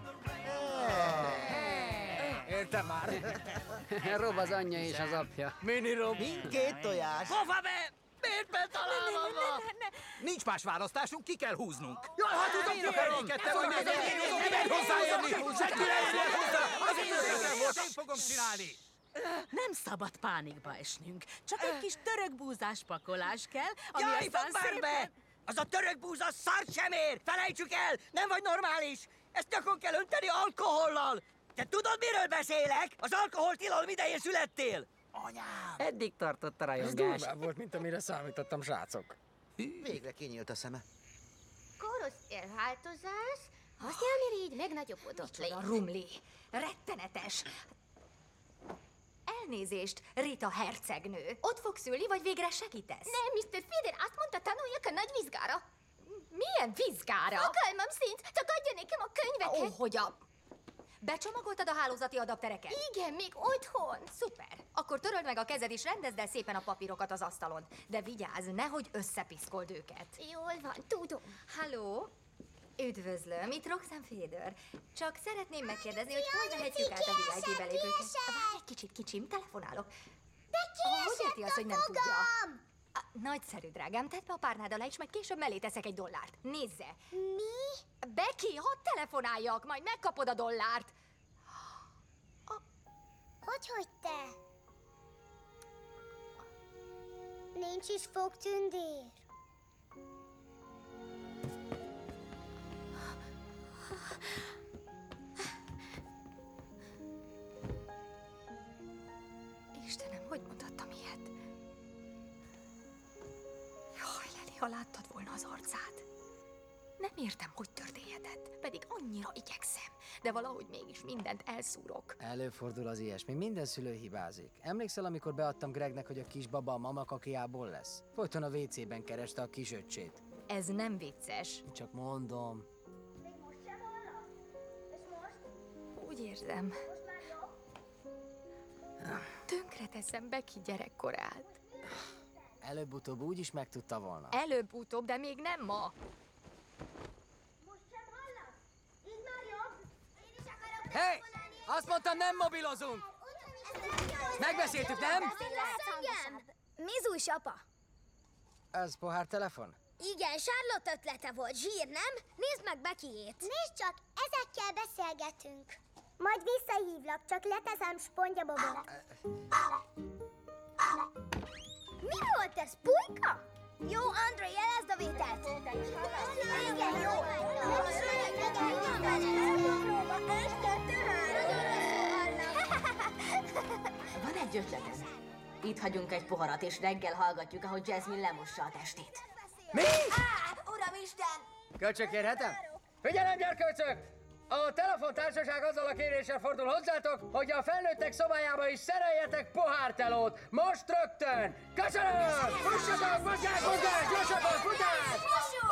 Speaker 6: Értem már.
Speaker 2: Rob az anyja és az apja.
Speaker 6: Mini Rob.
Speaker 10: Mindkét tojás.
Speaker 3: Hova be? Miért ment a lábamba?
Speaker 5: Nincs más választásunk, ki kell húznunk. Jaj, hát tudom, ki kell minket, hogy meg nem megy hozzáérni. Senki nem ér hozzá. Az én ötletem volt, én fogom csinálni.
Speaker 14: Nem szabad pánikba esnünk. Csak egy kis török búzás pakolás kell, ami
Speaker 3: Jaj,
Speaker 14: aztán
Speaker 3: fogd már
Speaker 14: szépen...
Speaker 3: be! Az a török búza szart sem ér! Felejtsük el! Nem vagy normális! Ezt nyakon kell önteni alkohollal! Te tudod, miről beszélek? Az alkohol tilalom idején születtél!
Speaker 5: Anyám!
Speaker 2: Eddig tartott a
Speaker 6: Ez
Speaker 2: rajongás.
Speaker 6: durvább volt, mint amire számítottam, srácok.
Speaker 10: Végre kinyílt a szeme.
Speaker 18: Korosz elváltozás, azt jelenti, így megnagyobbodott lé.
Speaker 12: A rumli. Rettenetes. Elnézést, Rita hercegnő. Ott fogsz ülni, vagy végre segítesz?
Speaker 18: Nem, miszter Fieder azt mondta, tanuljak a nagy vizsgára.
Speaker 12: Milyen vizsgára?
Speaker 18: Fogalmam szint, csak adja nekem a könyveket.
Speaker 12: Ó, oh, hogy a... Becsomagoltad a hálózati adaptereket?
Speaker 18: Igen, még otthon.
Speaker 12: Szuper. Akkor töröld meg a kezed és rendezd el szépen a papírokat az asztalon. De vigyázz, nehogy összepiszkold őket.
Speaker 18: Jól van, tudom.
Speaker 12: Halló? Üdvözlöm, itt Roxanne Fader. Csak szeretném megkérdezni, hogy hol vehetjük át a vé i pé belépőket. Várj egy kicsit, kicsim, telefonálok.
Speaker 8: De
Speaker 12: Hogy érti
Speaker 8: kiesett
Speaker 12: azt, hogy
Speaker 8: a
Speaker 12: nem tudja?
Speaker 8: fogam!
Speaker 12: A, nagyszerű, drágám, tedd be a párnád alá is, majd később mellé teszek egy dollárt. Nézze!
Speaker 8: Mi?
Speaker 12: Becky, hadd telefonáljak, majd megkapod a dollárt.
Speaker 8: Hogy, hogy te? Nincs is fogtündér.
Speaker 12: Istenem, hogy mondhattam ilyet? Jaj, Leli, ha láttad volna az arcát. Nem értem, hogy történhetett, pedig annyira igyekszem, de valahogy mégis mindent elszúrok.
Speaker 2: Előfordul az ilyesmi, minden szülő hibázik. Emlékszel, amikor beadtam Gregnek, hogy a kisbaba a mama kakiából lesz? Folyton a vécében kereste a kisöccsét.
Speaker 12: Ez nem vicces.
Speaker 2: Csak mondom.
Speaker 12: Úgy érzem. Tönkreteszem Becky gyerekkorát.
Speaker 2: Előbb-utóbb úgy is megtudta volna.
Speaker 12: Előbb-utóbb, de még nem ma.
Speaker 6: Hé! Hey, azt mondtam, nem mobilozunk! Megbeszéltük, nem?
Speaker 4: Igen. Mizus apa.
Speaker 2: Ez pohár telefon?
Speaker 4: Igen, Charlotte ötlete volt, zsír, nem? Nézd meg Beckyjét.
Speaker 8: Nézd csak, ezekkel beszélgetünk. Majd visszahívlak, csak leteszem spongyabobot.
Speaker 4: Mi volt ez, pulyka? Jó, André, jelezd a vételt! Igen, jó!
Speaker 20: Van egy ötletem. Itt hagyunk egy poharat, és reggel hallgatjuk, ahogy Jasmine lemossa a testét.
Speaker 6: Mi?
Speaker 4: Á, uramisten!
Speaker 6: Kölcsökérhetem? Figyelem, gyerkőcök! A telefontársaság azzal a kéréssel fordul hozzátok, hogy a felnőttek szobájába is szereljetek pohártelót. Most rögtön! Köszönöm! Fussatok, mozgás, mozgás, gyorsabban, futás!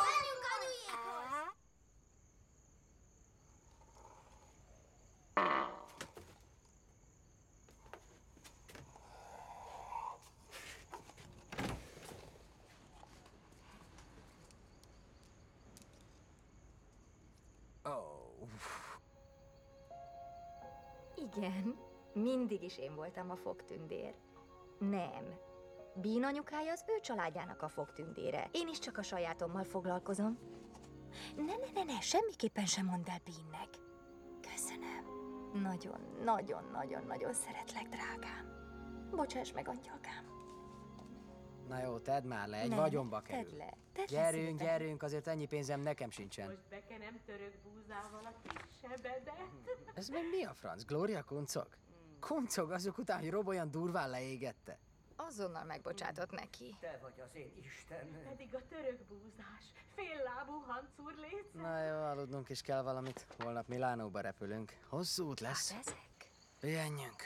Speaker 7: Igen, mindig is én voltam a fogtündér. Nem. Bean anyukája az ő családjának a fogtündére. Én is csak a sajátommal foglalkozom. Ne, ne, ne, ne, semmiképpen sem mondd el Beannek. Köszönöm. Nagyon, nagyon, nagyon, nagyon szeretlek, drágám. Bocsáss meg, angyalkám.
Speaker 2: Na jó, tedd már le, egy
Speaker 7: Nem,
Speaker 2: vagyonba
Speaker 7: tedd
Speaker 2: kerül.
Speaker 7: le, tedd le
Speaker 2: Gyerünk,
Speaker 7: szépen.
Speaker 2: gyerünk, azért ennyi pénzem nekem sincsen.
Speaker 14: Most bekenem török búzával a kis sebedet.
Speaker 2: Ez meg mi a franc? Gloria kuncog? Kuncog azok után, hogy Rob olyan durván leégette.
Speaker 7: Azonnal megbocsátott neki.
Speaker 6: Te vagy az én Istenem.
Speaker 14: Pedig a török búzás. Féllábú hancúr létsz.
Speaker 2: Na jó, aludnunk is kell valamit. Holnap Milánóba repülünk. Hosszú út lesz.
Speaker 7: Hát ezek?
Speaker 2: Pihenjünk.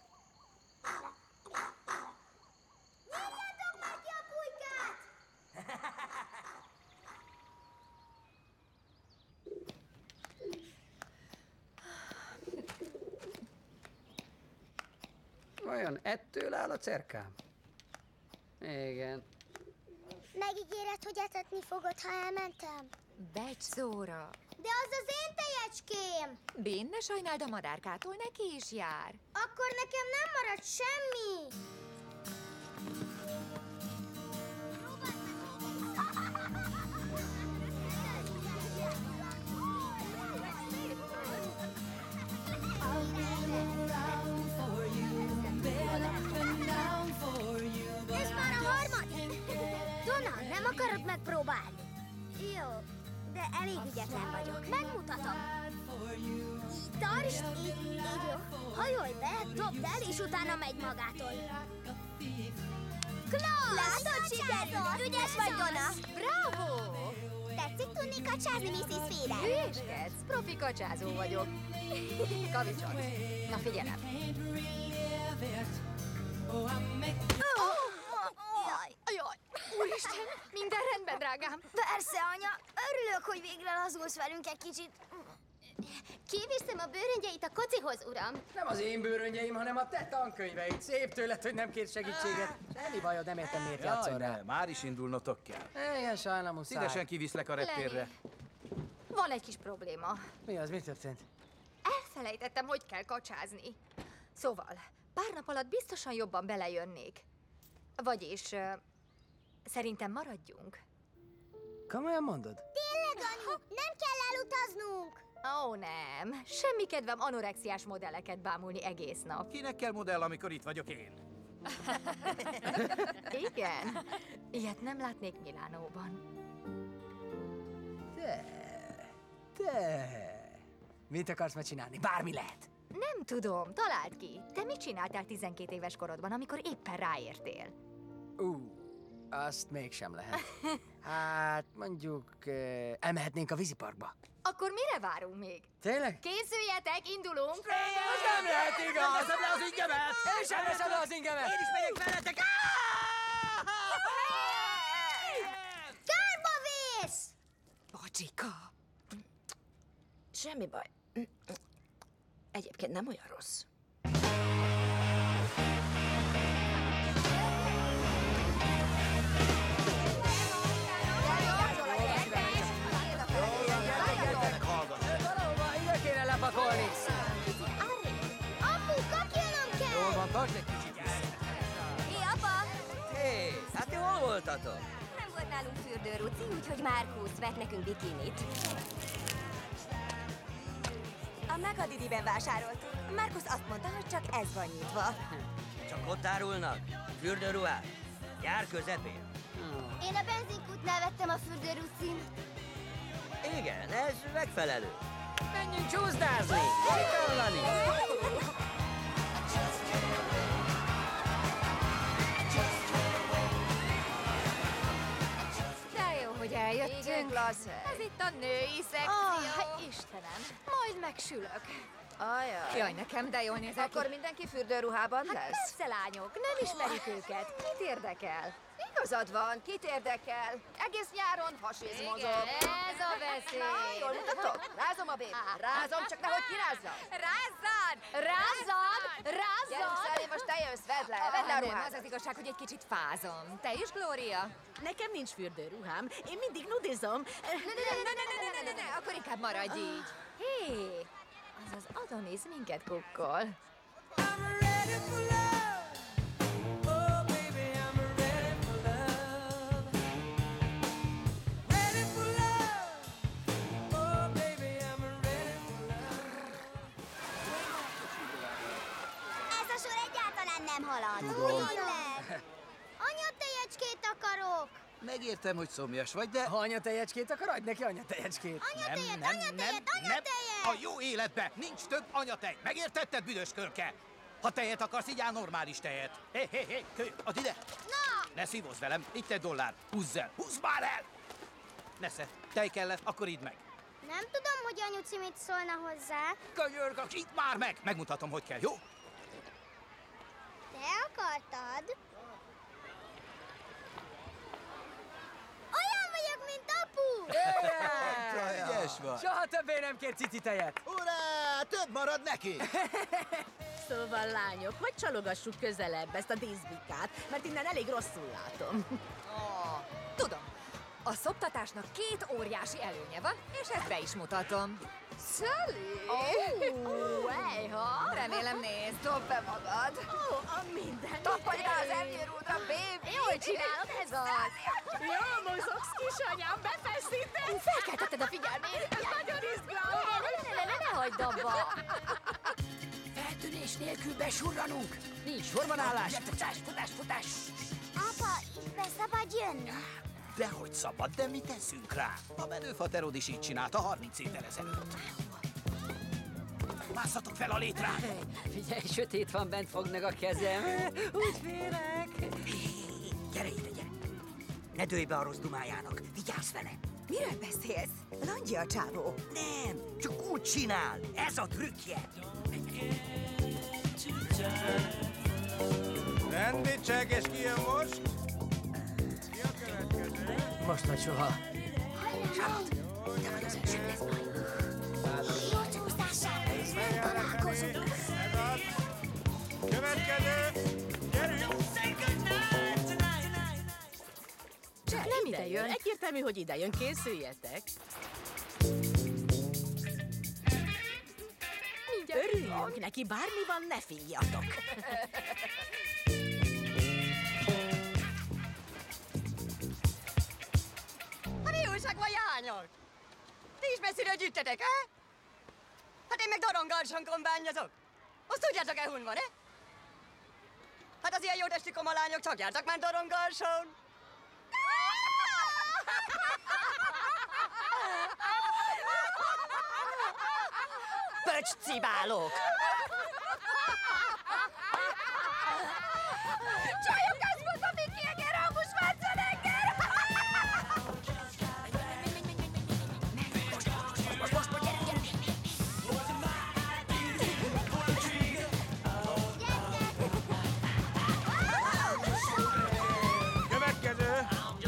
Speaker 4: Nyomjátok neki a pulykát!
Speaker 2: Vajon ettől áll a cerkám? Igen.
Speaker 8: Megígéred, hogy etetni fogod, ha elmentem?
Speaker 12: Becs szóra.
Speaker 8: De az az én tejecském!
Speaker 12: Bean, ne sajnáld a madárkától, neki is jár.
Speaker 8: Akkor nekem nem marad semmi!
Speaker 4: Ez már a harmadik! Donna, nem akarod megpróbálni? Jó, de elég ügyetlen vagyok. Megmutatom. Így tartsd, így, így jó. Hajolj be, dobd el, és utána megy magától. Klassz! Látod, sikerült! Ügyes vagy, Donna!
Speaker 12: Bravo!
Speaker 8: Tetszik tudni kacsázni, missziz Féder?
Speaker 7: Hülyéskedsz, profi kacsázó vagyok. Kavicsot. Na figyelem.
Speaker 4: Jaj.
Speaker 7: Jaj, úristen, minden rendben, drágám.
Speaker 4: Persze, anya. Örülök, hogy végre lazulsz velünk egy kicsit. Kiviszem a bőröngyeit a kocihoz, uram.
Speaker 6: Nem az én bőröngyeim, hanem a te tankönyveid. Szép tőled, hogy nem kért segítséget. Semmi bajod, nem értem, miért játszol rá.
Speaker 5: ne, már is indulnotok kell.
Speaker 2: Igen, sajnálom, muszáj.
Speaker 5: Szívesen kiviszlek a reptérre.
Speaker 7: Van egy kis probléma.
Speaker 2: Mi az, mi történt?
Speaker 7: Elfelejtettem, hogy kell kacsázni. Szóval, pár nap alatt biztosan jobban belejönnék. Vagyis, uh, szerintem maradjunk.
Speaker 2: Komolyan mondod?
Speaker 8: Tényleg, anyu, nem kell elutaznunk!
Speaker 7: Ó, nem. Semmi kedvem anorexiás modelleket bámulni egész nap.
Speaker 5: Kinek kell modell, amikor itt vagyok én?
Speaker 7: Igen. Ilyet nem látnék Milánóban.
Speaker 2: Te, te. Mit akarsz ma csinálni? Bármi lehet.
Speaker 7: Nem tudom, találd ki. Te mit csináltál tizenkét éves korodban, amikor éppen ráértél?
Speaker 2: Ú, uh, azt mégsem lehet. Hát, mondjuk, uh, elmehetnénk a víziparkba.
Speaker 7: Akkor mire várunk még?
Speaker 2: Tényleg?
Speaker 7: Készüljetek, indulunk!
Speaker 6: Ez nem lehet igaz!
Speaker 5: Veszem le az ingemet!
Speaker 6: Én sem veszem le az ingemet!
Speaker 5: Én is megyek veletek!
Speaker 4: Kárba vész!
Speaker 12: Bocsika!
Speaker 7: Semmi baj. Egyébként nem olyan rossz.
Speaker 6: Valahova ide kéne lepakolni.
Speaker 4: Apu, kapjelnom kell!
Speaker 6: Jól van, tartsd egy kicsit vissza.
Speaker 4: Hé, apa!
Speaker 13: Hé, hát ti hol voltatok?
Speaker 4: Nem volt nálunk fürdőruci, úgyhogy Márkusz vett nekünk bikinit. A
Speaker 19: Megadidiben vásároltuk. Markus azt mondta, hogy csak ez van nyitva.
Speaker 13: Csak ott árulnak? Fürdőruhát? Jár közepén?
Speaker 8: Én a benzinkútnál vettem a fürdőrucin.
Speaker 13: Igen, ez megfelelő.
Speaker 2: Menjünk csúszdázni! Sikallani!
Speaker 12: De jó, hogy eljöttünk.
Speaker 7: Igen, klassz.
Speaker 12: Ez itt a női szekció.
Speaker 7: Oh, Istenem.
Speaker 12: Majd megsülök.
Speaker 7: Ajaj.
Speaker 12: Jaj, nekem de jól nézek ki.
Speaker 7: Akkor mindenki fürdőruhában
Speaker 12: Hát
Speaker 7: lesz?
Speaker 12: persze, lányok, nem ismerjük őket.
Speaker 7: Mit érdekel? Igazad van, kit érdekel? Egész nyáron hasizmozom.
Speaker 12: Igen, ez a veszély.
Speaker 7: Na, jól mutatok? Rázom a bét. Rázom, csak nehogy kirázzam.
Speaker 12: Rázzad! Rázzad! Rázzad!
Speaker 7: Gyerünk, Sally, most te jössz, vedd le,
Speaker 12: Ah,
Speaker 7: vedd le a
Speaker 12: nem,
Speaker 7: ruhát.
Speaker 12: az az igazság, hogy egy kicsit fázom. Te is, Gloria?
Speaker 14: Nekem nincs fürdőruhám. Én mindig nudizom.
Speaker 12: Ne, ne, ne, ne, ne, ne, ne, ne, ne, akkor inkább maradj így.
Speaker 7: Hé, az az Adonis minket kukkol.
Speaker 8: Ez a sor egyáltalán nem halad.
Speaker 5: Tudom.
Speaker 8: Tényleg. Anyatejecskét akarok.
Speaker 5: Megértem, hogy szomjas vagy, de...
Speaker 6: Ha anyatejecskét akar, adj neki anyatejecskét.
Speaker 8: Anyatejet,
Speaker 5: nem,
Speaker 8: anyatejet,
Speaker 5: nem,
Speaker 8: anyatejet!
Speaker 5: A jó életbe nincs több anyatej. Megértetted, büdös kölke? Ha tejet akarsz, így áll normális tejet. Hé, hé, hé, kölyök, add ide!
Speaker 8: Na!
Speaker 5: Ne szívozz velem, itt egy dollár. Húzz el, húzz már el! Nesze, tej kellett, akkor idd meg.
Speaker 8: Nem tudom, hogy anyuci mit szólna hozzá.
Speaker 5: Könyörgök, idd már meg! Megmutatom, hogy kell, jó?
Speaker 8: Te akartad? Olyan vagyok, mint apu!
Speaker 5: Ügyes vagy.
Speaker 6: Soha többé nem kér cici tejet.
Speaker 5: Urá, több marad neki!
Speaker 14: Szóval, lányok, hogy csalogassuk közelebb ezt a díszbikát, mert innen elég rosszul látom.
Speaker 12: Oh, tudom. A szoptatásnak két óriási előnye van, és ezt be is mutatom.
Speaker 7: Sally!
Speaker 12: Ó, ejha! Remélem nézd, dobd be magad.
Speaker 14: Ó, a minden.
Speaker 7: Tapadj rá az elnyőrúdra, baby!
Speaker 12: Jól csinálod, ez az.
Speaker 14: Jól mozogsz, kisanyám, befeszíted?
Speaker 12: Felkeltetted a figyelmét.
Speaker 14: Ez nagyon izgalmas.
Speaker 12: Ne, ne, ne, ne, ne hagyd abba.
Speaker 6: Feltűnés nélkül besurranunk. Nincs sorbanállás. Futás, futás, futás.
Speaker 8: Apa, itt be szabad jönni?
Speaker 5: Dehogy szabad, de mi teszünk rá? A menőfaterod is így csinálta harminc évvel ezelőtt. Másszatok fel a létrán!
Speaker 2: Figyelj, sötét van, bent fognak a kezem. Úgy félek.
Speaker 13: Gyere ide, gyere! Ne dőlj be a rossz dumájának, vigyázz vele!
Speaker 19: Miről beszélsz? Landja a csávó.
Speaker 13: Nem, csak úgy csinál, ez a trükkje!
Speaker 9: Rendítsek, és ki jön most? Ki a következő?
Speaker 6: Most vagy soha.
Speaker 13: Charlotte, te vagy az első, lesz majd.
Speaker 8: Jó csúszását! Nem találkozunk!
Speaker 9: Ez az. Következő! Gyerünk!
Speaker 14: Csak nem ide jön. Egyértelmű, hogy ide jön. Készüljetek. Örüljünk neki, bármi van, ne fíjjatok.
Speaker 21: Mi újság van, jányok? Ti is messzire gyűjtetek, eh? Hát én meg darongarsonkon bányazok. Azt tudjátok-e, hun van, eh? Hát az ilyen jó testű koma lányok csak jártak már darongarson. Pöcs cibálók!
Speaker 12: Csajok, ezt mondta Vicky Eger, August Schwarzenegger!
Speaker 21: Most, most, most, gyere, gyere!
Speaker 9: Következő!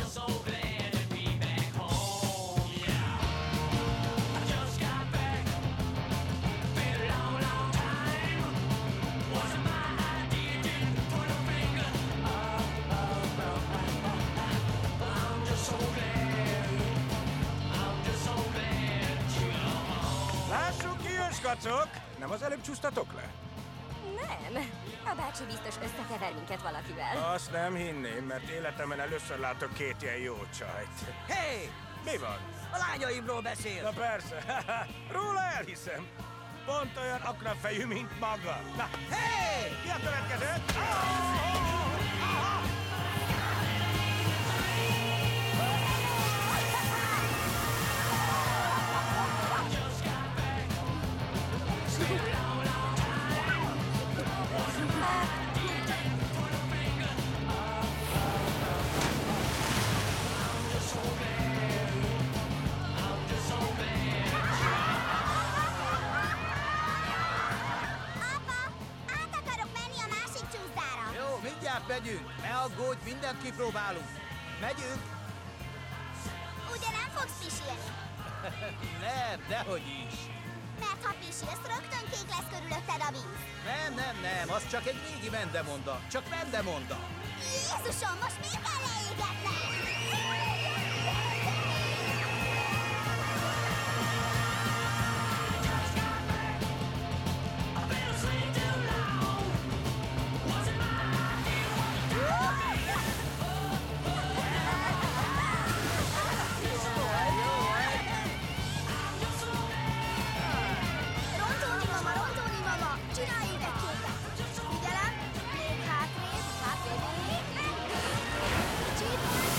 Speaker 9: Lássuk, ki jön, skacok! Nem az előbb csúsztatok le?
Speaker 7: Nem. A bácsi biztos összekever minket valakivel.
Speaker 9: Azt nem hinném, mert életemben először látok két ilyen jó csajt.
Speaker 13: Hé! Hey,
Speaker 9: Mi van?
Speaker 13: a lányaimról beszél!
Speaker 9: Na persze, róla elhiszem. Pont olyan akrafejű, mint maga. Na, hé! Ki a következő?
Speaker 5: Jó, mindjárt megyünk. Ne aggódj, mindent kipróbálunk. Megyünk.
Speaker 8: Ugye nem fogsz pisilni?
Speaker 5: Nem, dehogy is.
Speaker 8: Mert ha pisilsz, rögtön kék lesz körülötted a víz.
Speaker 5: Nem, nem, nem, az csak egy régi mendemonda. Csak mendemonda.
Speaker 8: Jézusom, most mi kell leégetnem? Rontóni mama, Rontóni mama, csináljunk egy képet! Figyelem, még hátrébb, hátrébb még, kicsit.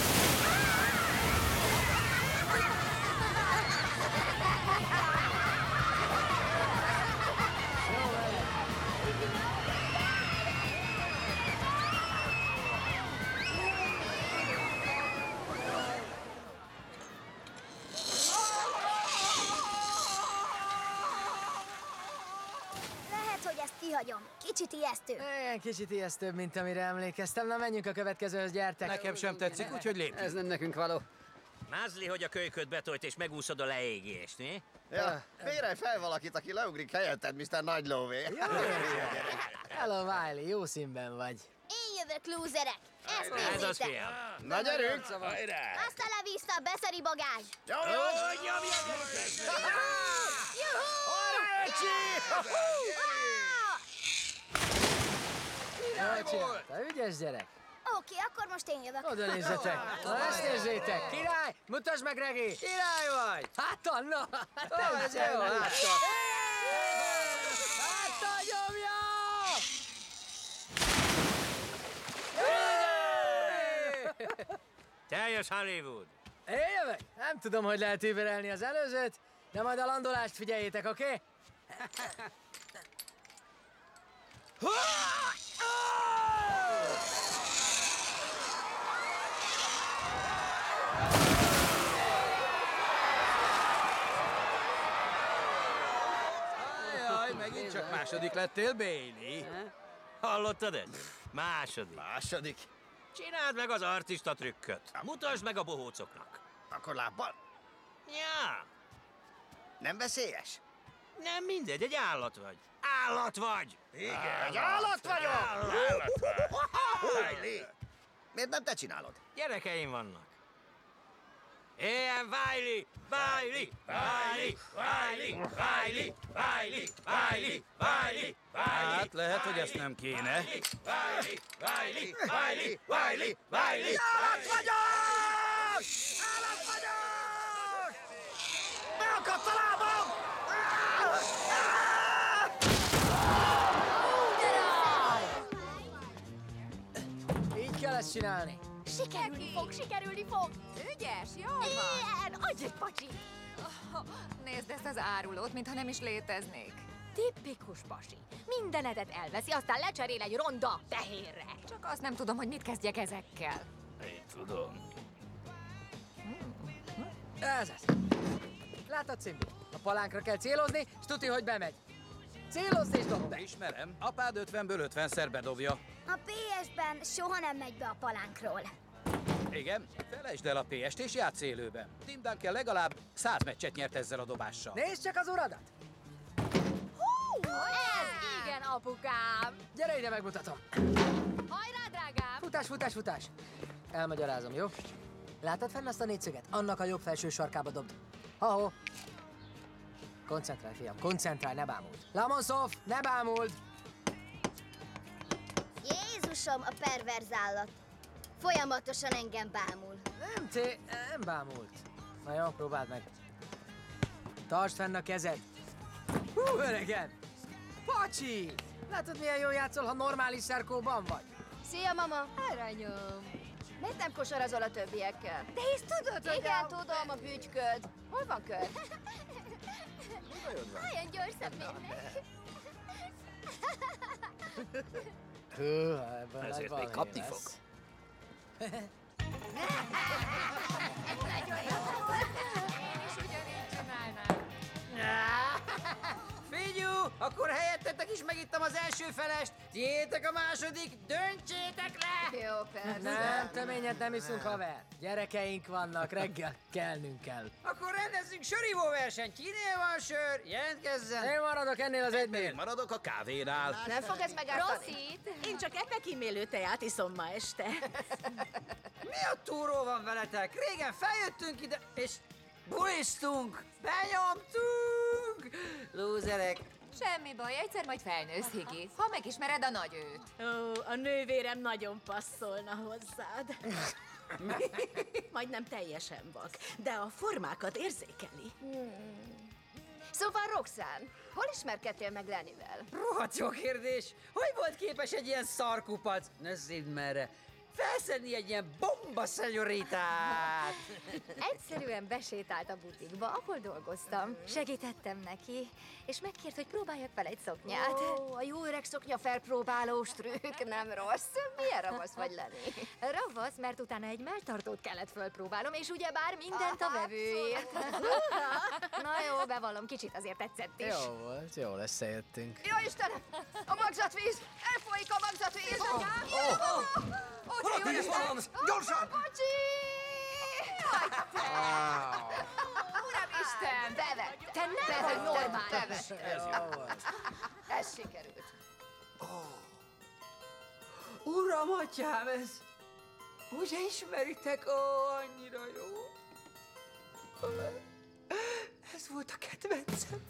Speaker 8: Lehet, hogy ezt kihagyom. Kicsit ijesztő.
Speaker 6: Igen, kicsit ijesztőbb, mint amire emlékeztem. Na, menjünk a következőhöz, gyertek.
Speaker 5: Nekem sem tetszik, úgyhogy lépjünk.
Speaker 2: Ez nem nekünk való.
Speaker 15: Mázli, hogy a kölyköt betolt és megúszod a leégést, mi?
Speaker 1: Ja, bérelj fel valakit, aki leugrik helyetted, miszter Nagy Lóvé.
Speaker 6: Hello, Wiley, jó színben vagy.
Speaker 8: Én jövök, lúzerek. Ezt
Speaker 15: Ez az,
Speaker 8: nézzétek.
Speaker 15: fiam.
Speaker 1: Na gyerünk!
Speaker 15: Hajrá!
Speaker 8: Azt a vissza, beszeri bagázs.
Speaker 1: Nyomj,
Speaker 15: Ó, nyomj,
Speaker 6: Jól csinálta, ügyes gyerek.
Speaker 8: Oké, akkor most én jövök.
Speaker 6: Oda nézzetek. Na, ezt nézzétek. Király, mutasd meg, Regi. Király vagy. Hát, Anna. Ó, ez jó, hátta. Hátta nyomja!
Speaker 15: Teljes Hollywood!
Speaker 6: Én jövök? Nem tudom, hogy lehet überelni az előzőt, de majd a landolást figyeljétek, oké? Okay?
Speaker 5: Jaj, megint csak második lettél, Bailey.
Speaker 15: Hallottad ezt? Második.
Speaker 1: Második.
Speaker 15: Csináld meg az artista trükköt. Mutasd meg a bohócoknak.
Speaker 1: Akkor lábbal?
Speaker 15: Ja.
Speaker 1: Nem veszélyes?
Speaker 15: Nem mindegy, egy állat vagy. Állat vagy!
Speaker 1: Igen, egy állat vagyok!
Speaker 15: Állat vagy.
Speaker 1: Wiley! Miért nem te csinálod?
Speaker 15: Gyerekeim vannak. Ilyen Wiley! Wiley! Wiley! Wiley! Wiley! Wiley! Wiley! Wiley!
Speaker 5: Hát lehet, hogy ezt nem kéne.
Speaker 15: Wiley! Wiley! Wiley! Wiley! Wiley!
Speaker 1: Állat vagyok! Állat vagyok! Beakadt a lábam!
Speaker 6: Így kell ezt csinálni.
Speaker 4: Sikerülni fog, sikerülni fog.
Speaker 12: Ügyes, jól van.
Speaker 4: Igen, adj egy pacsi.
Speaker 12: Oh, nézd ezt az árulót, mintha nem is léteznék.
Speaker 4: Tipikus pasi. Mindenedet elveszi, aztán lecserél egy ronda tehérre.
Speaker 12: Csak azt nem tudom, hogy mit kezdjek ezekkel.
Speaker 15: Én tudom.
Speaker 6: Ez az. Látod, Cimbi? A palánkra kell célozni, és tuti, hogy bemegy. Célozz és dobd be.
Speaker 5: Ismerem. Apád ötvenből ötvenszer bedobja.
Speaker 8: A pé es-ben soha nem megy be a palánkról.
Speaker 5: Igen, felejtsd el a pé est és játsz élőben. Tim Duncan legalább száz meccset nyert ezzel a dobással.
Speaker 6: Nézd csak az uradat!
Speaker 4: Hú, ez igen, apukám.
Speaker 6: Gyere ide, megmutatom.
Speaker 4: Hajrá, drágám.
Speaker 6: Futás, futás, futás. Elmagyarázom, jó? Látod fenn azt a négyszöget? Annak a jobb felső sarkába dobd. Ha-ho. Koncentrálj, fiam, koncentrálj, ne bámuld. Lamonszov, ne bámuld!
Speaker 8: Jézusom, a perverz állat. Folyamatosan engem bámul.
Speaker 6: Nem, té, nem bámult. Na jó, próbáld meg. Tartsd fenn a kezed. Hú, öregem! Pacsi! Látod, milyen jól játszol, ha normális szerkóban vagy?
Speaker 18: Szia, mama! Aranyom! Miért nem kosarazol a többiekkel? De is tudod, hogy igen, tudom, a bütyköd. Hol van kör?
Speaker 4: Olyan gyorsan mennek.
Speaker 6: Hú, ebben
Speaker 5: Ezért
Speaker 6: valami
Speaker 5: még kapni
Speaker 6: lesz.
Speaker 5: fog.
Speaker 12: Nagyon jó volt. Én is ugyanígy csinálnám.
Speaker 2: Figyú, akkor helyettetek is megittem az első felest. Tiétek a második, döntsétek le!
Speaker 18: Jó, persze.
Speaker 6: Nem, töményet nem iszunk, haver. Gyerekeink vannak, reggel kelnünk kell.
Speaker 2: Akkor rendezzünk sörívó versenyt. Kinél van sör? Jelentkezzen.
Speaker 6: Én maradok ennél az egynél.
Speaker 5: Maradok a kávénál.
Speaker 18: Nem fog ez megártani?
Speaker 14: Rosszít! Én csak epekímélő teát iszom ma este.
Speaker 2: Mi a túró van veletek? Régen feljöttünk ide, és bulisztunk, benyomtunk! Lúzerek.
Speaker 12: Semmi baj, egyszer majd felnősz, Higgy, ha megismered a nagy őt.
Speaker 14: Ó, a nővérem nagyon passzolna hozzád. Majdnem teljesen vak, de a formákat érzékeli.
Speaker 18: Hmm. Szóval, Roxanne, hol ismerkedtél meg Lennyvel?
Speaker 2: Rohadt jó kérdés. Hogy volt képes egy ilyen szarkupac? Ne szídd merre. Felszedni egy ilyen bomba szenyoritát!
Speaker 7: Egyszerűen besétált a butikba, ahol dolgoztam. Segítettem neki, és megkért, hogy próbáljak fel egy szoknyát.
Speaker 18: Ó, a jó öreg szoknya felpróbálós trükk, nem rossz. Milyen ravasz vagy, Lenny?
Speaker 7: Ravasz, mert utána egy melltartót kellett fölpróbálnom, és ugyebár mindent a vevőért. Na jó, bevallom, kicsit azért tetszett is.
Speaker 6: Jó volt, jól összejöttünk.
Speaker 18: Jó Istenem! A magzatvíz! Elfolyik a magzatvíz!
Speaker 6: Oh, oh, oh.
Speaker 18: Ó, te jó Isten!
Speaker 5: Gyorsan!
Speaker 18: Bocsi! Jaj, te!
Speaker 12: Uramisten!
Speaker 18: Bevett! Te nem vagy normális!
Speaker 6: Ez jó volt.
Speaker 18: Ez sikerült.
Speaker 2: Uram, atyám, ez... Ugye ismeritek? Ó, annyira jó. Ez volt a kedvencem.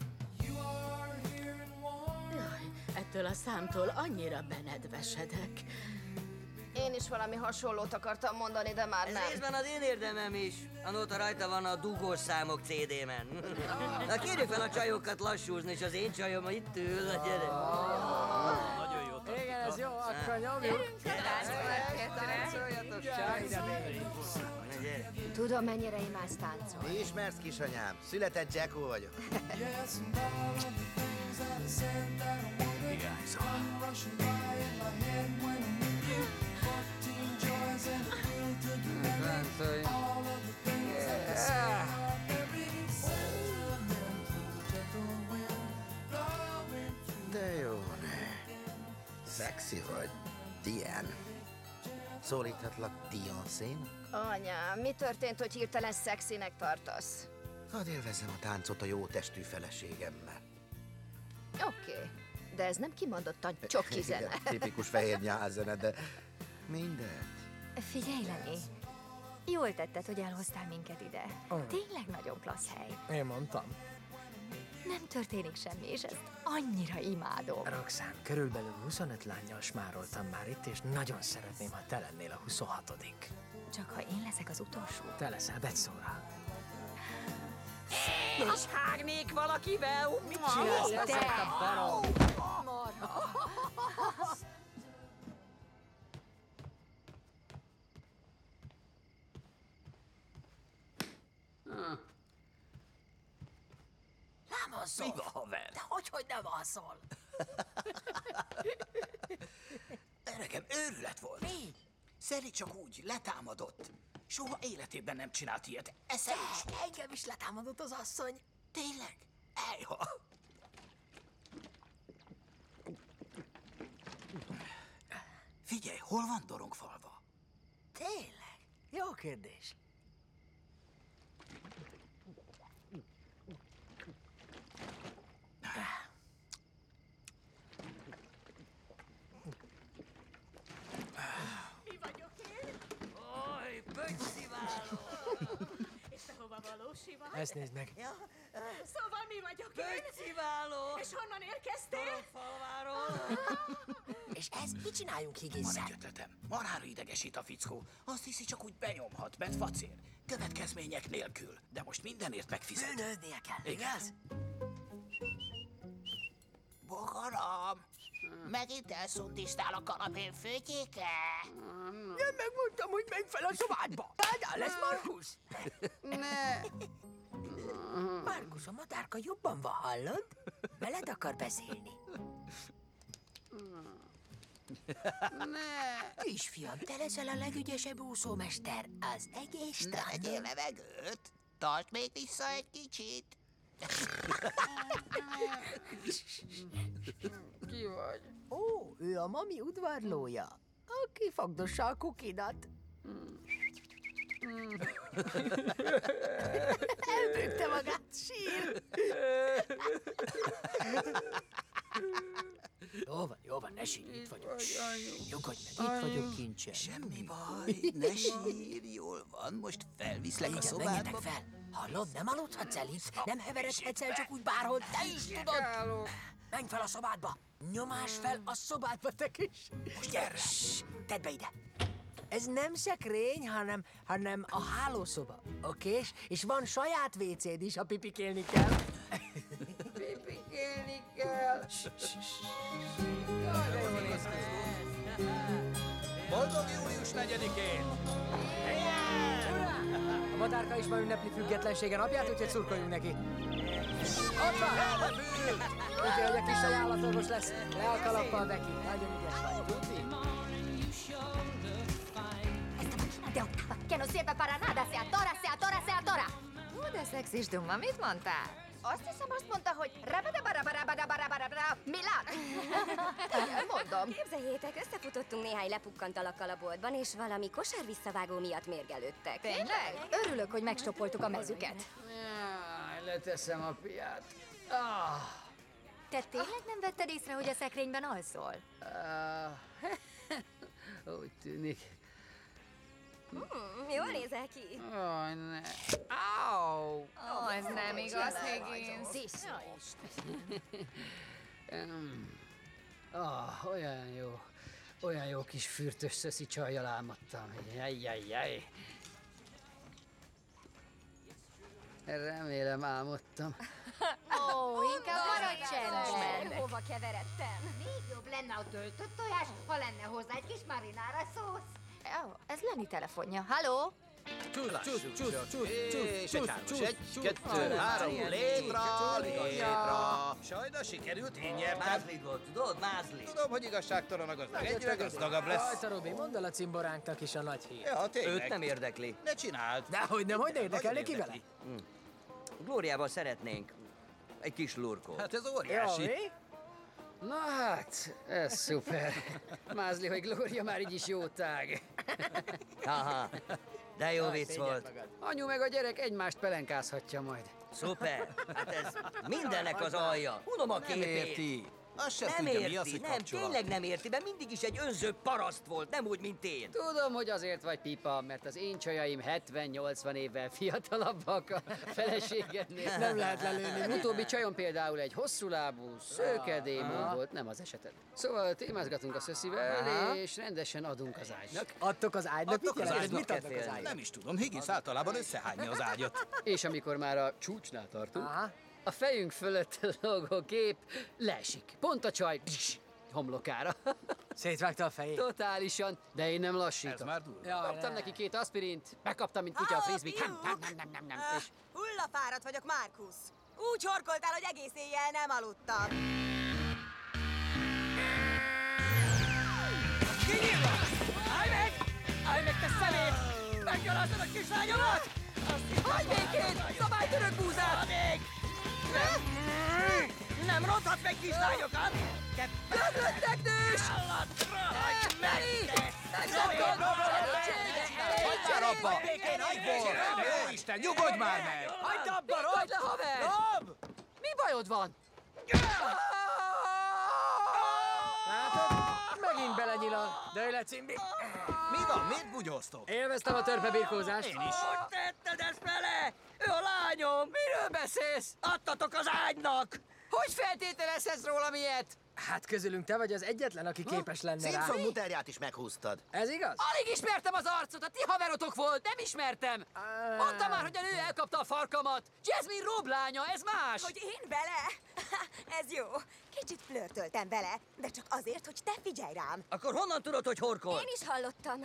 Speaker 14: Jaj, ettől a számtól annyira benedvesedek.
Speaker 18: Én is valami hasonlót akartam mondani, de már
Speaker 13: Ez
Speaker 18: nem.
Speaker 13: részben az én érdemem is. Anóta rajta van a dugós számok cé dé-men. Na kérjük fel a csajokat lassúzni, és az én csajom itt ül, a gyere.
Speaker 5: Nagyon jó.
Speaker 6: Igen, ez jó, akkor nyomjuk.
Speaker 13: Táncoljatok, csaj, ide még. Na gyere.
Speaker 18: Tudom, mennyire imádsz táncolni.
Speaker 10: Mi ismersz, kisanyám? Született Jacko vagyok. De jó, ne. Szexi vagy, Diane. Szólíthatlak Beyoncé-nak?
Speaker 18: Anyám, mi történt, hogy hirtelen szexinek tartasz?
Speaker 10: Hadd élvezzem a táncot a jó testű feleségemmel.
Speaker 18: Oké, okay. De ez nem kimondottan csoki zene.
Speaker 10: Igen, tipikus fehér nyálzene, de mindent.
Speaker 7: Figyelj, Lenny, jól tetted, hogy elhoztál minket ide.
Speaker 6: Oh.
Speaker 7: Tényleg nagyon klassz hely.
Speaker 6: Én mondtam.
Speaker 7: Nem történik semmi, és ezt annyira imádom.
Speaker 6: Roxanne, körülbelül huszonöt lánnyal smároltam már itt, és nagyon szeretném, ha te lennél a huszonhatodik.
Speaker 7: Csak ha én leszek az utolsó.
Speaker 6: Te leszel Betszóra.
Speaker 2: És hágnék valakivel?
Speaker 6: Mit csinálsz ezzel a barom?
Speaker 5: Nem azzal. Mi van, haver?
Speaker 6: De hogy, hogy nem azzal?
Speaker 5: Nekem őrület volt. Mi? Szeri csak úgy letámadott. Soha életében nem csinált ilyet. Eszem is.
Speaker 6: Engem is letámadott az asszony.
Speaker 5: Tényleg? Ejha. Figyelj, hol van Dorongfalva?
Speaker 6: Tényleg? Jó kérdés.
Speaker 14: Mi vagyok én?
Speaker 13: Oj, pöcsziváló!
Speaker 14: És te hova való, Siva?
Speaker 6: Ezt nézd meg.
Speaker 13: Ja,
Speaker 14: Szóval mi vagyok én?
Speaker 13: pöcsziváló!
Speaker 14: És honnan érkeztél?
Speaker 13: Dorongfalváról!
Speaker 6: És ez mit csináljunk
Speaker 5: Van
Speaker 6: Higginszel?
Speaker 5: egy ötletem. Marhára idegesít a fickó. Azt hiszi, csak úgy benyomhat, mert facér. Következmények nélkül. De most mindenért megfizet.
Speaker 6: Bűnődnie kell,
Speaker 5: Igen.
Speaker 6: igaz?
Speaker 5: Param, megint elszundistál a kanapén főtyéke?
Speaker 6: Nem megmondtam, hogy menj fel a szobádba. Tádál lesz, Markus?
Speaker 2: Ne!
Speaker 6: Markus, a madárka jobban van, hallod? Veled akar beszélni.
Speaker 2: Ne!
Speaker 6: Kisfiam, te leszel a legügyesebb úszómester az egész
Speaker 5: Ne
Speaker 6: strandon.
Speaker 5: vegyél levegőt, tartsd még vissza egy kicsit.
Speaker 2: Ki vagy?
Speaker 6: Ó, ő a mami udvarlója, aki fogdossa a kukidat. Elbőgte magát, sír. Jó van, jó van, ne sírj, itt vagyok. Nyugodj meg, itt vagyok, kincsem.
Speaker 5: Semmi baj, ne sírj, jól van, most felviszlek a
Speaker 6: Igen,
Speaker 5: szobádba.
Speaker 6: menjetek fel. Hallod, nem aludhatsz el itt, nem heveredhetsz el csak úgy bárhol, te is tudod. Menj fel a szobádba. Nyomás fel a szobádba, te kis. Most gyere. Tedd be ide. Ez nem szekrény, hanem, hanem a hálószoba, oké? És van saját vécéd is, ha pipikélni kell.
Speaker 2: Pipikélni kell.
Speaker 5: Boldog július negyedikén!
Speaker 6: A madárka is ma ünnepli függetlensége napját, úgyhogy szurkoljunk neki. Ott van! Úgyhogy, hogy a kis ajánlatorvos lesz. Le a kalappal, Becky. Nagyon ügyes vagy. Tuti?
Speaker 7: De ottava, che non sirve para nada, se atora, se atora, se atora!
Speaker 12: Ó, de szexis dumma, mit mondtál?
Speaker 7: Azt hiszem, azt mondta, hogy rabadabarabarabarabarabarabara, Milán! Igen, mondom.
Speaker 16: Képzeljétek, összefutottunk néhány lepukkant alakkal a boltban, és valami kosár visszavágó miatt mérgelődtek.
Speaker 7: Tényleg? Örülök, hogy megstopoltuk a mezüket.
Speaker 2: Jaj, leteszem a piát. Ah.
Speaker 7: Te tényleg nem vetted észre, hogy a szekrényben alszol?
Speaker 2: Uh, úgy tűnik.
Speaker 16: Hmm, jól nézel ki.
Speaker 2: Aj, ne. Au!
Speaker 12: Ó, ez nem igaz, Higgins.
Speaker 2: um, ah, olyan jó. Olyan jó kis fürtös szöszi csajjal álmodtam. Jajjajjaj. Remélem álmodtam.
Speaker 7: Ó, inkább maradj csendben.
Speaker 16: Hova keveredtem?
Speaker 11: Még jobb lenne a töltött tojás, ha lenne hozzá egy kis marinára szósz.
Speaker 7: Ó, ez Lenny telefonja. Halló?
Speaker 5: Csúsz, csúsz, csúsz, csúsz, és egy hármas, egy, kettő, három, létra, létra. Sajnos sikerült, én nyertem.
Speaker 13: Mázlit volt, tudod? Mázlit.
Speaker 5: Tudom, hogy igazságtalan a gazdag, egyre gazdagabb lesz.
Speaker 6: Rajta, Robi, mondd el a cimboránknak is a nagy hír.
Speaker 5: Ja, tényleg.
Speaker 13: Őt nem érdekli.
Speaker 5: Ne csináld.
Speaker 6: Dehogy nem, hogy érdekelni ki vele?
Speaker 13: Hm. Glóriával szeretnénk egy kis lurkót.
Speaker 5: Hát ez óriási.
Speaker 6: Jó, mi?
Speaker 2: Na hát, ez szuper. Mázli, hogy Glória már így is jó tág.
Speaker 13: Haha, de jó vicc volt.
Speaker 2: Anyu meg a gyerek egymást pelenkázhatja majd.
Speaker 13: Szuper, hát ez mindennek az alja. Unom a
Speaker 5: Nem
Speaker 13: képét.
Speaker 5: érti. Azt sem
Speaker 13: Nem
Speaker 5: tudja,
Speaker 13: érti,
Speaker 5: mi az, hogy
Speaker 13: nem,
Speaker 5: kapcsolat.
Speaker 13: tényleg nem érti, mert mindig is egy önző paraszt volt, nem úgy, mint én.
Speaker 2: Tudom, hogy azért vagy pipa, mert az én csajaim hetven-nyolcvan évvel fiatalabbak a feleségednél.
Speaker 6: Nem lehet lelőni.
Speaker 2: Utóbbi csajom például egy hosszúlábú, szőke démon volt, nem az eseted. Szóval témázgatunk a szöszivel,
Speaker 6: Aha.
Speaker 2: és rendesen adunk az ágynak.
Speaker 6: Adtok az ágynak?
Speaker 5: Adtok
Speaker 6: Mit
Speaker 5: az
Speaker 6: jelent?
Speaker 5: ágynak?
Speaker 6: Mit adnak az ágynak?
Speaker 5: Nem is tudom, Higgins általában összehányja az ágyat.
Speaker 2: És amikor már a csúcsnál tartunk,
Speaker 6: Aha.
Speaker 2: a fejünk fölött lógó kép leesik. Pont a csaj pss, homlokára.
Speaker 6: Szétvágta a fejét.
Speaker 2: Totálisan, de én nem lassítom.
Speaker 5: Ez már durva.
Speaker 6: Jaj,
Speaker 2: Kaptam
Speaker 6: ne.
Speaker 2: neki két aspirint, megkaptam, mint kutya a frisbee-t. Nem, nem, nem, nem, nem, nem. És
Speaker 19: Hullafáradt vagyok, Márkusz. Úgy horkoltál, hogy egész éjjel nem aludtam.
Speaker 6: Kinyílva! Állj meg! Állj meg, te szemét! Meggyaláztad a kislányomat! Hagyj békén! Szabálytörök búzát! Még!
Speaker 13: Nem ronthatsz meg kislányokat! Te
Speaker 6: Döglöttek nős!
Speaker 13: állatra!
Speaker 6: Hagyj meg! Megszabad!
Speaker 5: Hagyjál abba! Békén, Jó Isten, nyugodj már meg!
Speaker 6: Hagyd abba, Rob! Hagyd le, haver!
Speaker 2: Rob! Mi bajod van?
Speaker 6: Látod? Megint belenyilal. Dőj le, Cimbi!
Speaker 5: Mi van? Miért bugyóztok?
Speaker 6: Élveztem a törpebirkózást.
Speaker 5: Én is.
Speaker 13: Hogy tetted ezt vele? Ő a lányom!
Speaker 2: Miről beszélsz?
Speaker 13: Adtatok az ágynak!
Speaker 2: Hogy feltételezhetsz róla ilyet?
Speaker 6: Hát közülünk te vagy az egyetlen, aki képes lenne rá.
Speaker 10: Simpson muterját is meghúztad.
Speaker 6: Ez igaz? Alig ismertem az arcot, a ti haverotok volt, nem ismertem! Mondta már, hogy a nő elkapta a farkamat! Jasmine Robb lánya, ez más!
Speaker 19: Hogy én vele? Ez jó. Kicsit flörtöltem vele, de csak azért, hogy te figyelj rám.
Speaker 13: Akkor honnan tudod, hogy horkol?
Speaker 4: Én is hallottam.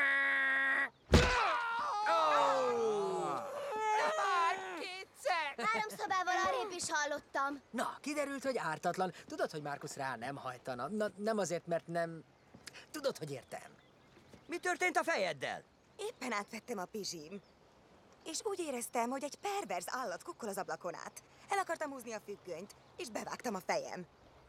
Speaker 6: Már kétszer!
Speaker 4: Három szobával arrébb is hallottam.
Speaker 6: Na, kiderült, hogy ártatlan. Tudod, hogy Marcus rá nem hajtana. Na, nem azért, mert nem... Tudod, hogy értem.
Speaker 13: Mi történt a fejeddel?
Speaker 19: Éppen átvettem a pizsim. És úgy éreztem, hogy egy perverz állat kukkol az ablakon át. El akartam húzni a függönyt, és bevágtam a fejem.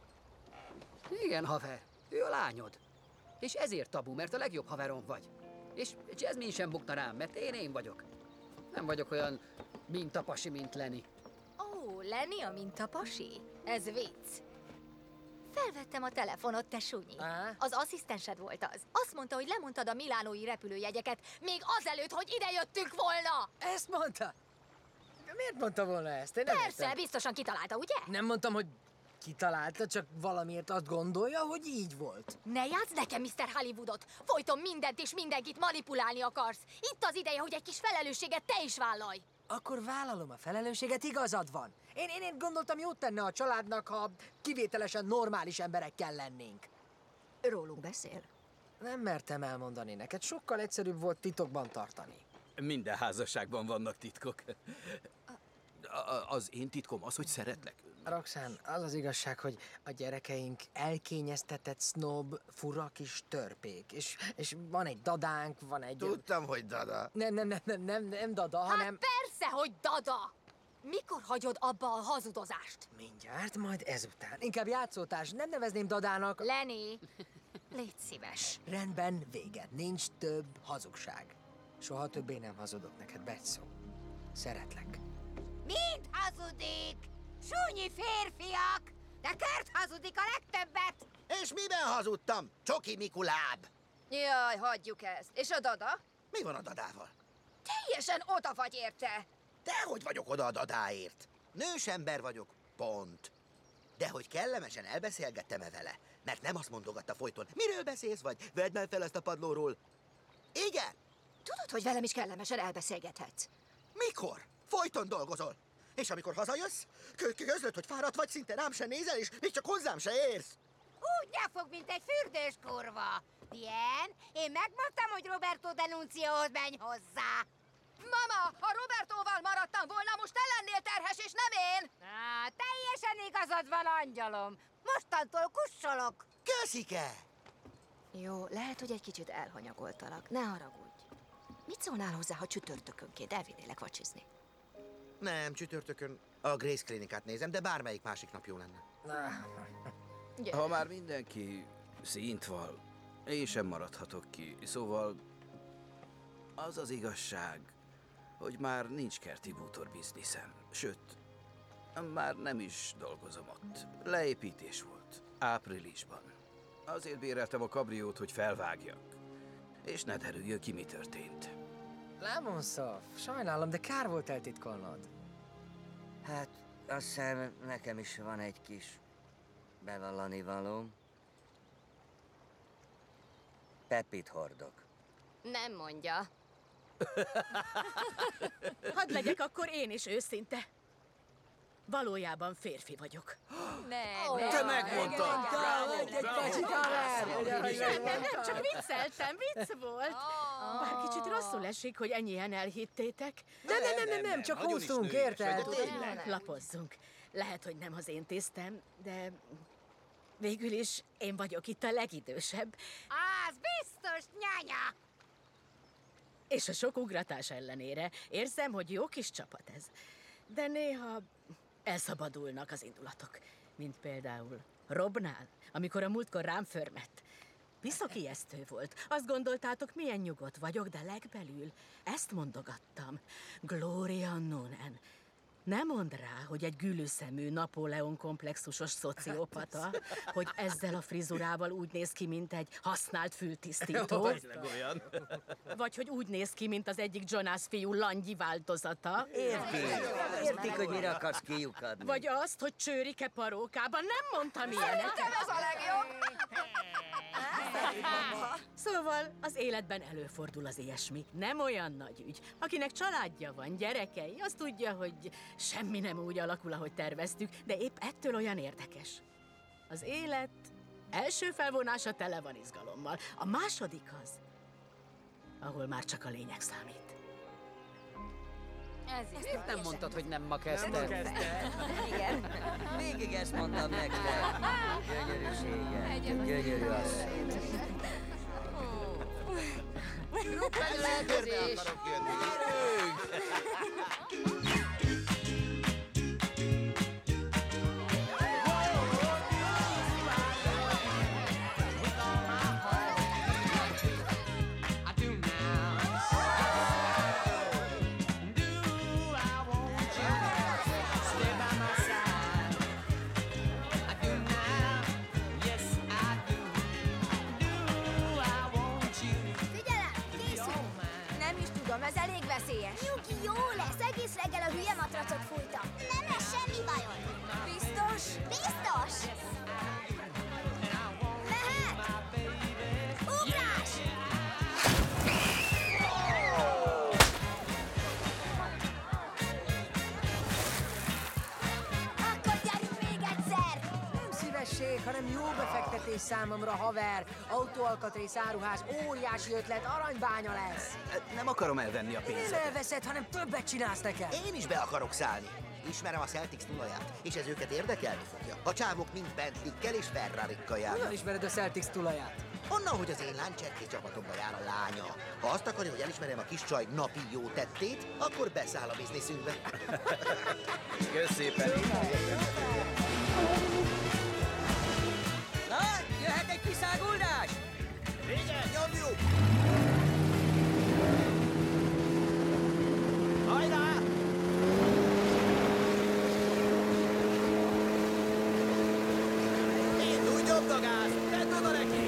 Speaker 2: Igen, haver. Ő a lányod. És ezért tabu, mert a legjobb haverom vagy. És Jasmine sem bukta rám, mert én én vagyok. Nem vagyok olyan mintapasi, mint Lenny.
Speaker 7: Ó, Lenny a mintapasi? Ez vicc. Felvettem a telefonot, te sunyi. Az asszisztensed volt az. Azt mondta, hogy lemondtad a milánói repülőjegyeket, még azelőtt, hogy idejöttünk volna!
Speaker 6: Ezt mondta? De miért mondta volna ezt? Én nem
Speaker 7: Persze,
Speaker 6: értem.
Speaker 7: biztosan kitalálta, ugye?
Speaker 6: Nem mondtam, hogy kitalálta, csak valamiért azt gondolja, hogy így volt.
Speaker 7: Ne játsz nekem, miszter Hollywoodot! Folyton mindent és mindenkit manipulálni akarsz. Itt az ideje, hogy egy kis felelősséget te is vállalj.
Speaker 6: Akkor vállalom a felelősséget, igazad van. Én, én, én gondoltam, jót tenne a családnak, ha kivételesen normális emberekkel lennénk.
Speaker 7: Rólunk beszél?
Speaker 6: Nem mertem elmondani neked, sokkal egyszerűbb volt titokban tartani.
Speaker 5: Minden házasságban vannak titkok. A- az én titkom az, hogy szeretlek.
Speaker 6: Roxanne, az az igazság, hogy a gyerekeink elkényeztetett sznob, fura kis törpék. És, és van egy dadánk, van egy...
Speaker 10: Tudtam, hogy dada.
Speaker 6: Nem, nem, nem, nem, nem, nem dada,
Speaker 7: Hát
Speaker 6: hanem...
Speaker 7: persze, hogy dada! Mikor hagyod abba a hazudozást?
Speaker 6: Mindjárt, majd ezután. Inkább játszótárs, nem nevezném dadának.
Speaker 7: Lenny, légy szíves.
Speaker 6: Rendben, vége. Nincs több hazugság. Soha többé nem hazudok neked, Betszó. Szeretlek.
Speaker 11: Mind hazudik! Súnyi férfiak! De Kurt hazudik a legtöbbet!
Speaker 10: És miben hazudtam? Csoki Mikuláb!
Speaker 18: Jaj, hagyjuk ezt. És a dada?
Speaker 10: Mi van a dadával?
Speaker 18: Teljesen oda vagy érte.
Speaker 10: Dehogy vagyok oda a dadáért. Nős ember vagyok, pont. De hogy kellemesen elbeszélgettem-e vele? Mert nem azt mondogatta folyton, miről beszélsz vagy? Vedd már fel ezt a padlóról. Igen?
Speaker 7: Tudod, hogy velem is kellemesen elbeszélgethetsz.
Speaker 10: Mikor? Folyton dolgozol. És amikor hazajössz, kö- közlöd, hogy fáradt vagy, szinte rám se nézel, és még csak hozzám se érsz.
Speaker 11: Úgy nyafog, mint egy fürdős kurva. Bien, én megmondtam, hogy Roberto Denuncióhoz menj hozzá.
Speaker 18: Mama, ha Robertóval maradtam volna, most te lennél terhes, és nem én!
Speaker 11: Á, teljesen igazad van, angyalom. Mostantól kussolok.
Speaker 10: Köszike!
Speaker 7: Jó, lehet, hogy egy kicsit elhanyagoltalak. Ne haragudj. Mit szólnál hozzá, ha csütörtökönként elvinnélek vacsizni?
Speaker 10: Nem, csütörtökön a Grace klinikát nézem, de bármelyik másik nap jó lenne.
Speaker 5: Ha már mindenki szint val, én sem maradhatok ki. Szóval az az igazság, hogy már nincs kerti bútor bizniszem. Sőt, már nem is dolgozom ott. Leépítés volt. Áprilisban. Azért béreltem a kabriót, hogy felvágjak. És ne derüljön ki, mi történt.
Speaker 6: Lemonszov, sajnálom, de kár volt eltitkolnod.
Speaker 13: Hát, azt hiszem, nekem is van egy kis bevallani valóm. Pepit hordok.
Speaker 16: Nem mondja.
Speaker 14: Hadd legyek akkor én is őszinte. Valójában férfi vagyok.
Speaker 18: Ne,
Speaker 5: Te megmondtad!
Speaker 14: Nem, nem, nem, csak vicceltem, vicc volt. Bár kicsit rosszul esik, hogy ennyien elhittétek.
Speaker 6: De nem, nem, nem, nem, csak húztunk, érted?
Speaker 14: Lapozzunk. Lehet, hogy nem az én tisztem, de végül is én vagyok itt a legidősebb.
Speaker 11: Az biztos, nyanya!
Speaker 14: És a sok ugratás ellenére érzem, hogy jó kis csapat ez. De néha elszabadulnak az indulatok. Mint például Robnál, amikor a múltkor rám förmett. Piszok ijesztő volt. Azt gondoltátok, milyen nyugodt vagyok, de legbelül ezt mondogattam. Gloria Noonan. Ne mondd rá, hogy egy gülüszemű, Napóleon komplexusos szociopata, hogy ezzel a frizurával úgy néz ki, mint egy használt fültisztító.
Speaker 5: Valószínűleg olyan.
Speaker 14: Vagy hogy úgy néz ki, mint az egyik Jonas fiú langyi változata.
Speaker 13: Értik. Értik, hogy mire akarsz kiukadni.
Speaker 14: Vagy azt, hogy csőrike parókában. Nem mondtam ilyenet.
Speaker 12: Ez a legjobb!
Speaker 14: Szóval az életben előfordul az ilyesmi. Nem olyan nagy ügy. Akinek családja van, gyerekei, az tudja, hogy semmi nem úgy alakul, ahogy terveztük, de épp ettől olyan érdekes. Az élet első felvonása tele van izgalommal. A második az, ahol már csak a lényeg számít.
Speaker 2: Ez miért nem mondtad, hogy nem ma kezdted?
Speaker 13: Igen. Végig ezt mondtam nektek. Gyönyörűségem. Gyönyörű asszony.
Speaker 2: Felelkezés!
Speaker 4: Ez elég veszélyes. Nyugi, jó lesz. Egész reggel a hülye matracot fújtam. Nem lesz semmi bajod. Biztos? Biztos! Mehet! Ugrás! Akkor gyerünk még egyszer!
Speaker 6: Nem szívesség, hanem jó befektetés számomra, haver. Autóalkatrész, áruház, óriási ötlet, aranybánya lesz.
Speaker 5: Nem akarom elvenni a
Speaker 6: Nem
Speaker 5: pénzt.
Speaker 6: elveszed, hanem többet csinálsz nekem.
Speaker 10: Én is be akarok szállni. Ismerem a Celtics tulaját, és ez őket érdekelni fogja. A csávok mind Bentley-kkel és Ferrari-kkal járnak.
Speaker 6: Honnan ismered a Celtics tulaját?
Speaker 10: Onnan, hogy az én láncserkély csapatomba jár a lánya. Ha azt akarja, hogy elismerjem a kis csaj napi jó tettét, akkor beszáll a bizniszünkbe.
Speaker 5: Kösz szépen.
Speaker 13: Na, jöhet egy kiszáguldás?
Speaker 10: Igen, nyomjuk!
Speaker 5: Hajrá! Indulj, nyomd a gázt! Tedd oda neki!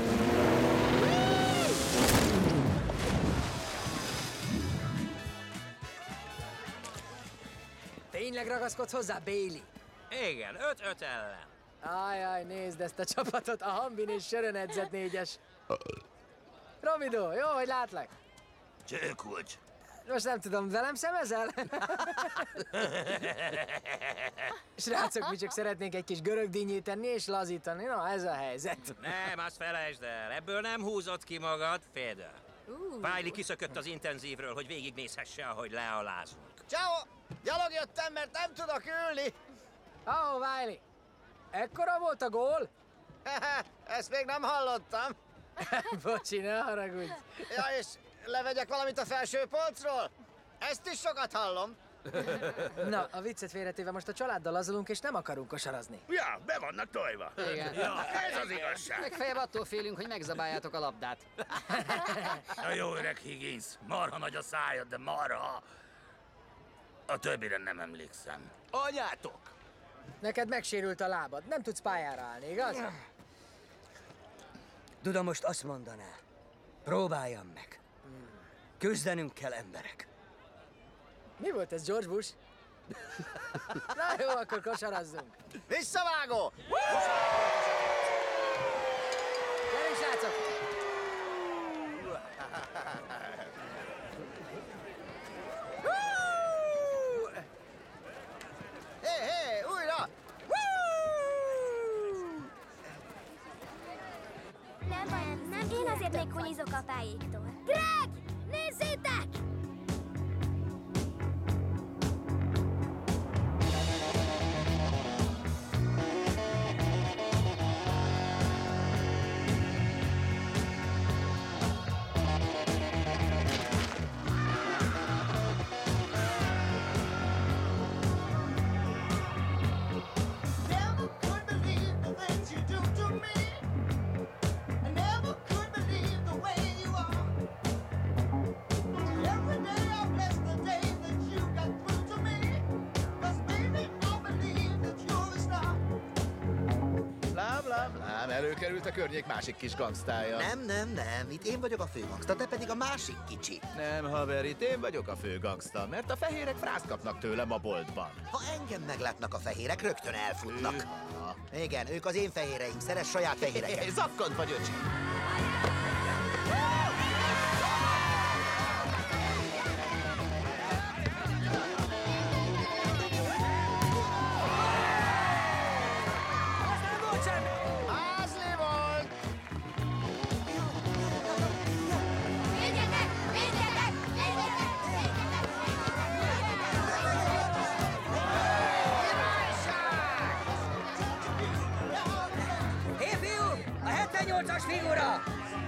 Speaker 6: Tényleg ragaszkodsz hozzá, Bailey?
Speaker 15: Igen, öt-öt ellen.
Speaker 6: Ajaj, nézd ezt a csapatot, a Hambin és Sörön edzett négyes. Robido, jó, hogy látlak?
Speaker 3: Csőkulcs.
Speaker 6: Most nem tudom, velem szemezel? Srácok, mi csak szeretnénk egy kis görögdínyét tenni és lazítani, na ez a helyzet.
Speaker 15: Nem, azt felejtsd el, ebből nem húzott ki magad, Féder. Wiley kiszökött az intenzívről, hogy végignézhesse, ahogy lealázunk.
Speaker 1: Ciao! Gyalog jöttem, mert nem tudok ülni.
Speaker 6: Ó, oh, Wiley, ekkora volt a gól?
Speaker 1: Ezt még nem hallottam.
Speaker 6: Bocsi, ne haragudj.
Speaker 1: Ja, és levegyek valamit a felső polcról? Ezt is sokat hallom.
Speaker 6: Na, a viccet félretéve most a családdal lazulunk, és nem akarunk kosarazni.
Speaker 3: Ja, be vannak tojva.
Speaker 2: Igen.
Speaker 3: Ja, ez az igazság.
Speaker 2: Legfeljebb attól félünk, hogy megzabáljátok a labdát.
Speaker 3: A jó öreg Higgins, marha nagy a szájad, de marha. A többire nem emlékszem.
Speaker 5: Anyátok!
Speaker 6: Neked megsérült a lábad, nem tudsz pályára állni, igaz?
Speaker 13: Duda most azt mondaná, próbáljam meg. Küzdenünk kell, emberek.
Speaker 6: Mi volt ez, George Bush? Na jó, akkor kosarazzunk.
Speaker 1: Visszavágó!
Speaker 6: Gyerünk, srácok!
Speaker 1: Hé, hé, újra!
Speaker 4: Nem baj, nem. Én azért még kunyizok apáéktól. Greg! Nézzétek!
Speaker 17: Ám előkerült a környék másik kis gangsztája.
Speaker 10: Nem, nem, nem. Itt én vagyok a főgangsta, te pedig a másik kicsi.
Speaker 17: Nem, haver, itt én vagyok a fő gangsta, mert a fehérek frászt kapnak tőlem a boltban.
Speaker 10: Ha engem meglátnak a fehérek, rögtön elfutnak. Igen, ők az én fehéreim, szeres saját fehéreket.
Speaker 17: Zakkant vagy, öcsi!
Speaker 21: Hé, fiú! A hetvennyolcas figura!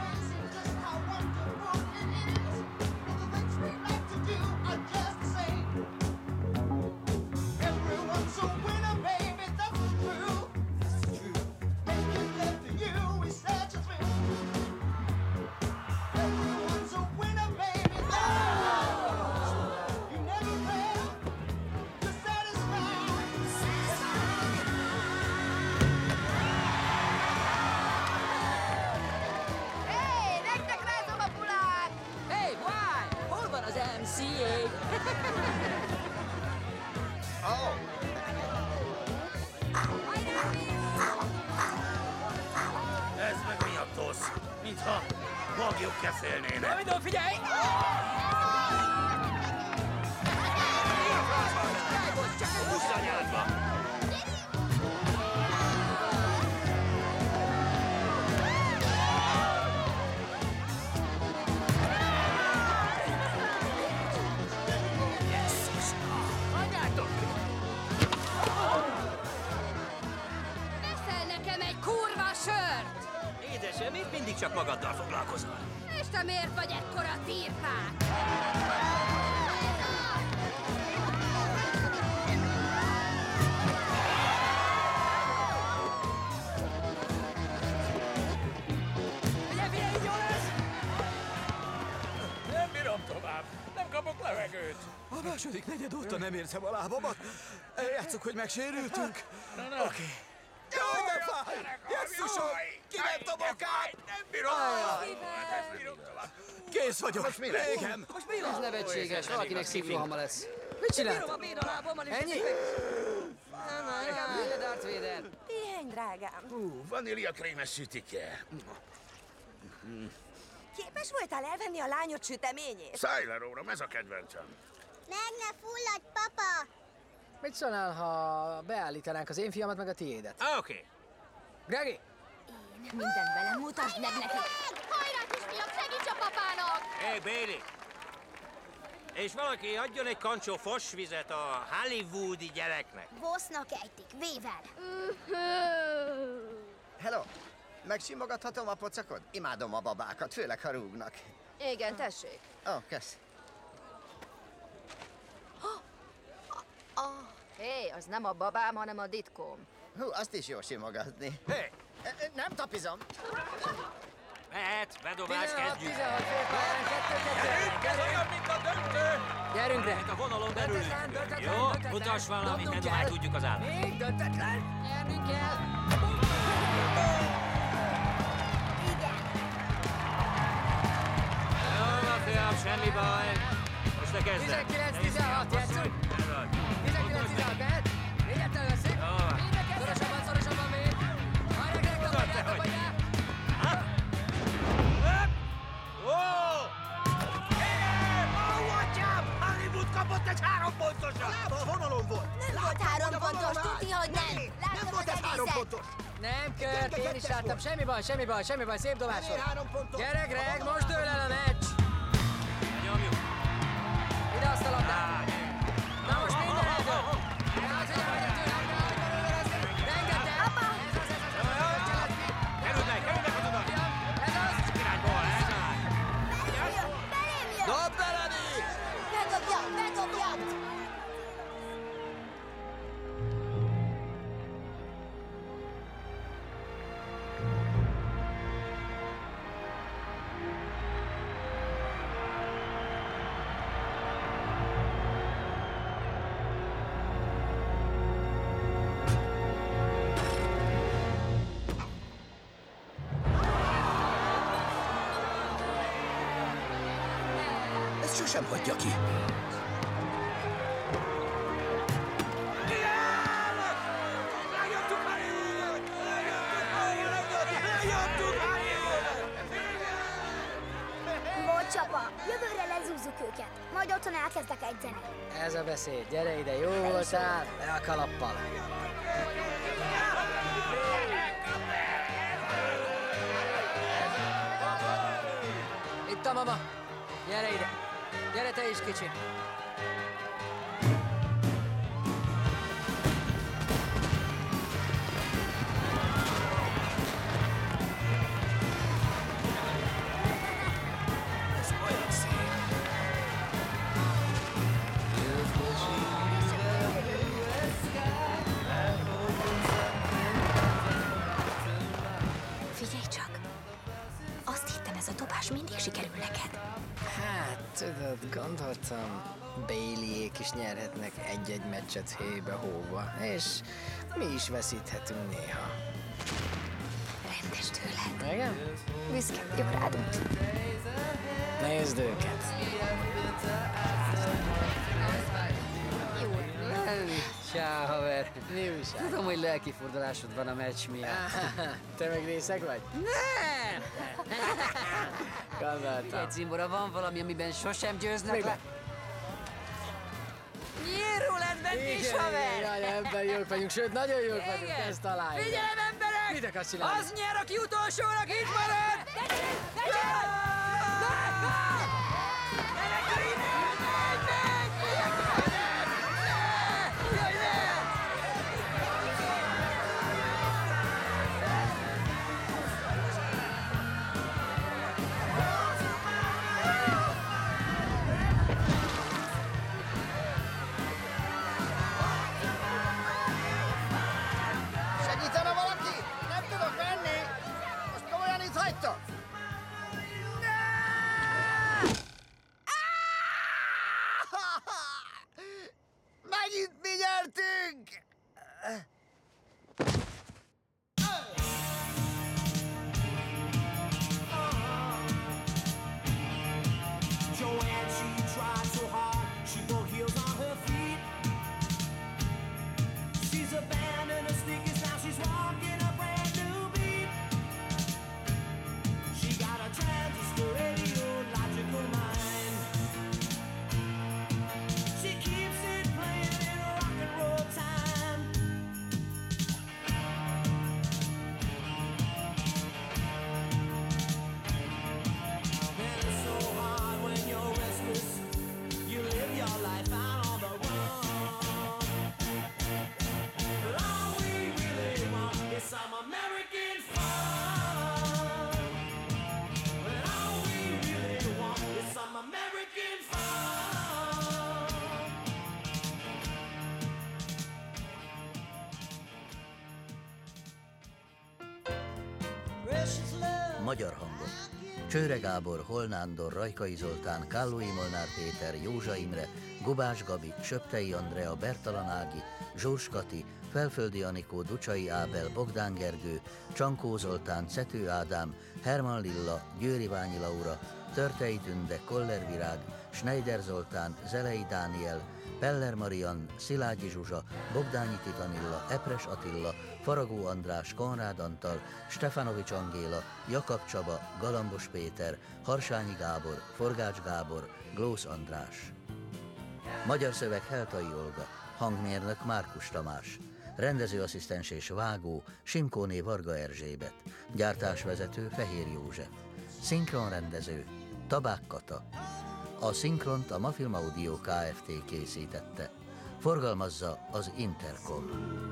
Speaker 11: Hé, nektek rázom a bulát!
Speaker 6: Hey, why? Hol van az em cé á?
Speaker 1: Oh.
Speaker 15: Ez meg mi a tosz? Mintha magjuk kefélnének.
Speaker 6: Rövidon, figyelj!
Speaker 15: Húzd anyádba!
Speaker 11: Veszel nekem egy kurva sört!
Speaker 15: Édesem, miért mindig csak magaddal foglalkozol?
Speaker 11: És te miért vagy ekkora tirpák?
Speaker 6: Figyelj, figyelj, így jó lesz!
Speaker 15: Nem bírom tovább. Nem kapok levegőt.
Speaker 5: A második negyed óta nem érzem a lábamat. Eljátszuk, hogy megsérültünk. Oké. Okay. Jaj, de fáj! Jesszusom! Kiment a bokám!
Speaker 15: Nem bírom tovább. Nem bírom tovább.
Speaker 5: Kész vagyok.
Speaker 2: Most mi lesz?
Speaker 5: Régem.
Speaker 6: Most mi
Speaker 2: Ez
Speaker 6: lesz?
Speaker 2: nevetséges, valakinek szívrohama lesz.
Speaker 6: Mit
Speaker 21: Bírom a
Speaker 6: csináltam?
Speaker 21: bénalábammal, és...
Speaker 6: Ennyi?
Speaker 2: Inkább Darth Vader.
Speaker 19: Pihenj, drágám.
Speaker 15: Hú, vaníliakrémes sütike.
Speaker 19: Képes voltál elvenni a lányod süteményét?
Speaker 15: Szájler óram, ez a kedvencem.
Speaker 8: Meg ne fulladj, papa!
Speaker 6: Mit szólnál, ha beállítanánk az én fiamat meg a tiédet?
Speaker 15: Oké. Okay.
Speaker 6: Gregi!
Speaker 11: Mindent bele, mutasd meg neki! Hajrá, kisfiam, segíts a papának!
Speaker 15: Hé, hey, Bailey! És valaki adjon egy kancsó fosvizet a hollywoodi gyereknek.
Speaker 4: Vosznak ejtik, vével.
Speaker 1: Hello! Megsimogathatom a pocakod? Imádom a babákat, főleg ha rúgnak.
Speaker 11: Igen, tessék.
Speaker 1: Ó, oh, kösz.
Speaker 11: Hé, az nem a babám, hanem a ditkóm.
Speaker 1: Hú, azt is jó simogatni.
Speaker 15: Hé! Hey.
Speaker 1: Nem tapizom.
Speaker 15: Mehet, bedobás,
Speaker 6: tizenhat,
Speaker 15: kezdjük.
Speaker 6: tizenhat, félpályán, kettő, kettő.
Speaker 15: Ez olyan, mint a döntő!
Speaker 6: Gyerünk, Greg!
Speaker 15: Mehet a vonalon belül.
Speaker 6: Döntetlen, döntetlen,
Speaker 15: Jó,
Speaker 6: döntetlen.
Speaker 15: mutass valamit,
Speaker 6: Dobnunk
Speaker 15: ne
Speaker 6: kell.
Speaker 15: dobálj, tudjuk az állat.
Speaker 6: Még döntetlen! Nyernünk kell!
Speaker 15: Jó van, fiam, semmi baj. Most te kezded.
Speaker 6: tizenkilenc tizenhat, játszunk! tizenkilenc tizenhat, mehet? Négyettel veszik? Szorosabban, szorosabban még! Hajrá, Greg, dobadjál, dobadjál!
Speaker 15: Ó! Igen! Ó, atyám! Hollywood kapott egy három pontosat!
Speaker 10: Lába a vonalon volt!
Speaker 4: Nem volt három pontos, tudni, hogy nem.
Speaker 10: Nem
Speaker 4: Láttam
Speaker 10: volt
Speaker 4: az
Speaker 10: ez három
Speaker 4: egészet.
Speaker 10: pontos!
Speaker 6: Nem kört, én is láttam, semmi baj, semmi baj, semmi baj, szép dobás
Speaker 10: Miért
Speaker 6: volt.
Speaker 10: három pontos?
Speaker 6: Gyere, Greg, most dől el a meccs!
Speaker 15: Nyomjuk!
Speaker 6: Ide azt a labdát! Na most minden eldől! Ne az, hogy elmegy a tőle, ne az, hogy belőle lesz! Rengeteg! Ez az, ez az, ez az, ez az!
Speaker 15: Kerüld meg, kerüld meg a tudat!
Speaker 6: Ez az!
Speaker 15: Irányból, ez az!
Speaker 4: Belém jön!
Speaker 5: Dob bele, Nick!
Speaker 4: Bedobja, bedobja!
Speaker 5: sosem hagyja ki.
Speaker 4: Volt csapa, jövőre lezúzzuk őket. Majd otthon elkezdek edzeni.
Speaker 2: Ez a beszéd, gyere ide, jó voltál, le a kalappal.
Speaker 6: Itt a mama. Gyere ide. Gyere te is, kicsi.
Speaker 5: Ez olyan szép.
Speaker 7: Figyelj csak! Azt hittem, ez a dobás mindig sikerül neked.
Speaker 2: Hát, tudod, gondoltam, Baileyék is nyerhetnek egy-egy meccset hébe-hóba, és mi is veszíthetünk néha.
Speaker 7: Rendes tőled.
Speaker 2: Igen?
Speaker 7: Büszke vagyok rád.
Speaker 2: Nézd őket! Csá, haver!
Speaker 20: Mi újság?
Speaker 2: Tudom, hogy lelkifurdalásod van a meccs miatt.
Speaker 20: Te meg részeg vagy?
Speaker 2: Nem!
Speaker 20: Gondoltam.
Speaker 2: Figyelj, Cimbora, van valami, amiben sosem győznek
Speaker 20: Még
Speaker 2: le?
Speaker 20: Nyíró lett bent is, haver! Jaj, ebben jók vagyunk, sőt, nagyon jók
Speaker 6: Igen.
Speaker 20: vagyunk, ezt találjuk.
Speaker 6: Figyelem, emberek!
Speaker 20: Mit akarsz csinálni?
Speaker 6: Az nyer, aki utolsónak itt marad! Ne, ne, ne, ne, ne,
Speaker 1: Segítene valaki? Nem tudok menni! Most komolyan itt hagytok? Megint mi nyertünk!
Speaker 22: Joanne, she tried so hard, she broke heels on her feet. She's abandoned her sneakers, now she's walking a brand new beat. She got a transistor radio, logical mind. She keeps it playing in rock and roll time. And it's so hard when you're restless. You live your life out on the run. But all we really want is some American fun. But all we really want is some American fun. Precious love.
Speaker 23: Magyar hangok. Csőre Gábor, Holnándor, Rajkai Zoltán, Kállói Molnár Péter, Józsa Imre, Gubás Gabi, Söptei Andrea, Bertalan Ági, Zsors Kati, Felföldi Anikó, Ducsai Ábel, Bogdán Gergő, Csankó Zoltán, Cető Ádám, Herman Lilla, Győri Ványi Laura, Törtei Tünde, Koller Virág, Schneider Zoltán, Zelei Dániel, Peller Marian, Szilágyi Zsuzsa, Bogdányi Titanilla, Epres Attila, Faragó András, Konrád Antal, Stefanovics Angéla, Jakab Csaba, Galambos Péter, Harsányi Gábor, Forgács Gábor, Glósz András. Magyar szöveg Heltai Olga, hangmérnök Márkus Tamás, rendezőasszisztens és vágó Simkóné Varga Erzsébet, gyártásvezető Fehér József, szinkronrendező Tabák Kata. A szinkront a Mafilm Audio Kft. Készítette. Forgalmazza az Intercom.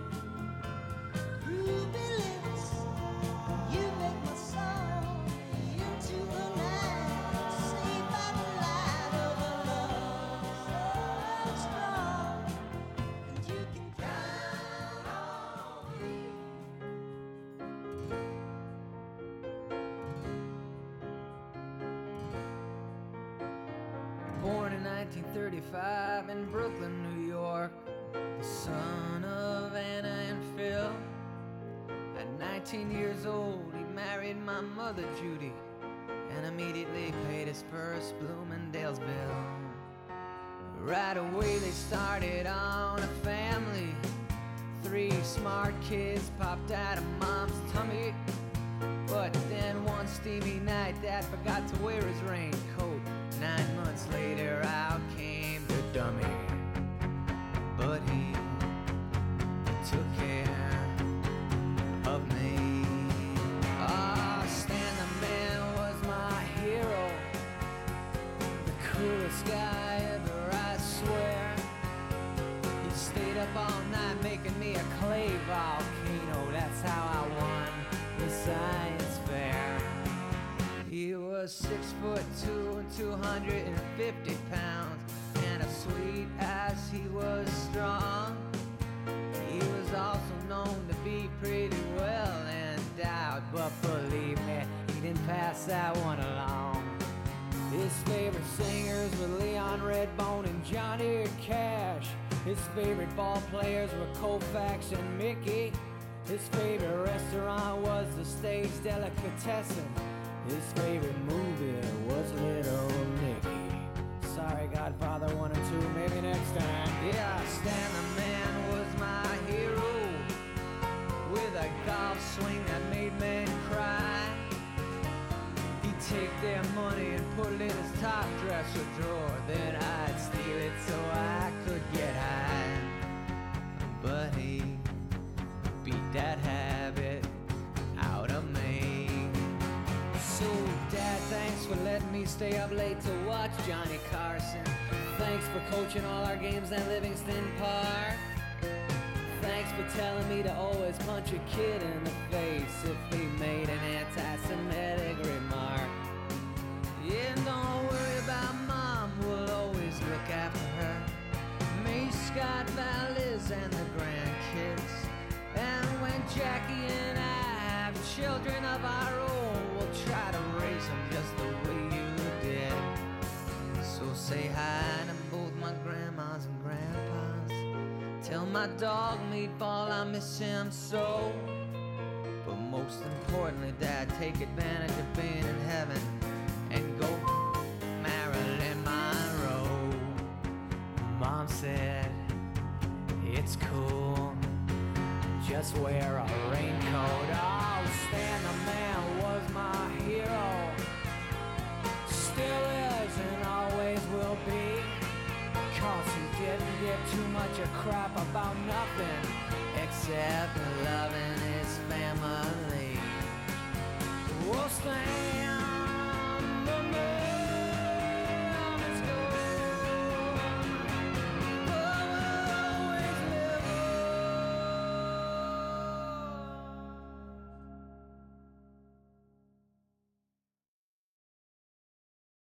Speaker 24: Born in nineteen thirty-five in Brooklyn, New York, the son of Anna and Phil. At nineteen years old, he married my mother, Judy, and immediately paid his first Bloomingdale's bill. Right away they started on a family. Three smart kids popped out of mom's tummy. But then one steamy night, Dad forgot to wear his raincoat. Nine months later, out came the dummy. But he took care of me. Ah, Stan the man was my hero. The coolest guy ever, I swear. He stayed up all night making me a clay volcano. That's how I won the science fair. He was six foot two and two hundred fifty pounds, and as sweet as he was strong, he was also known to be pretty well endowed. But believe me, he didn't pass that one along. His favorite singers were Leon Redbone and Johnny Cash. His favorite ball players were Koufax and Mickey. His favorite restaurant was the Stage Delicatessen. His favorite movie was Little Nicky. Sorry, Godfather one and two, maybe next time. Yeah, Stan the man was my hero, with a golf swing that made men cry. He'd take their money and put it in his top dresser drawer. Then I'd steal it so I could get high. But he beat that habit out of me. So, Dad, thanks for letting me stay up late to watch Johnny Carson. Thanks for coaching all our games at Livingston Park. Thanks for telling me to always punch a kid in the face if he made an anti-Semitic remark. Yeah, don't worry about Mom, we'll always look after her. Me, Scott, Valdez, and the grandkids. And when Jackie and I have children of our own, we'll try to raise them just the way you did. So say hi to both my grandmas and grandpas. Tell my dog Meatball I miss him so. But most importantly, Dad, take advantage of being in heaven and go Marilyn Monroe. Mom said, it's cool, just wear a raincoat. Oh, Stan the man was my hero. Still is and always will be. Cause he didn't give too much a crap about nothing except loving his family. Oh, Stan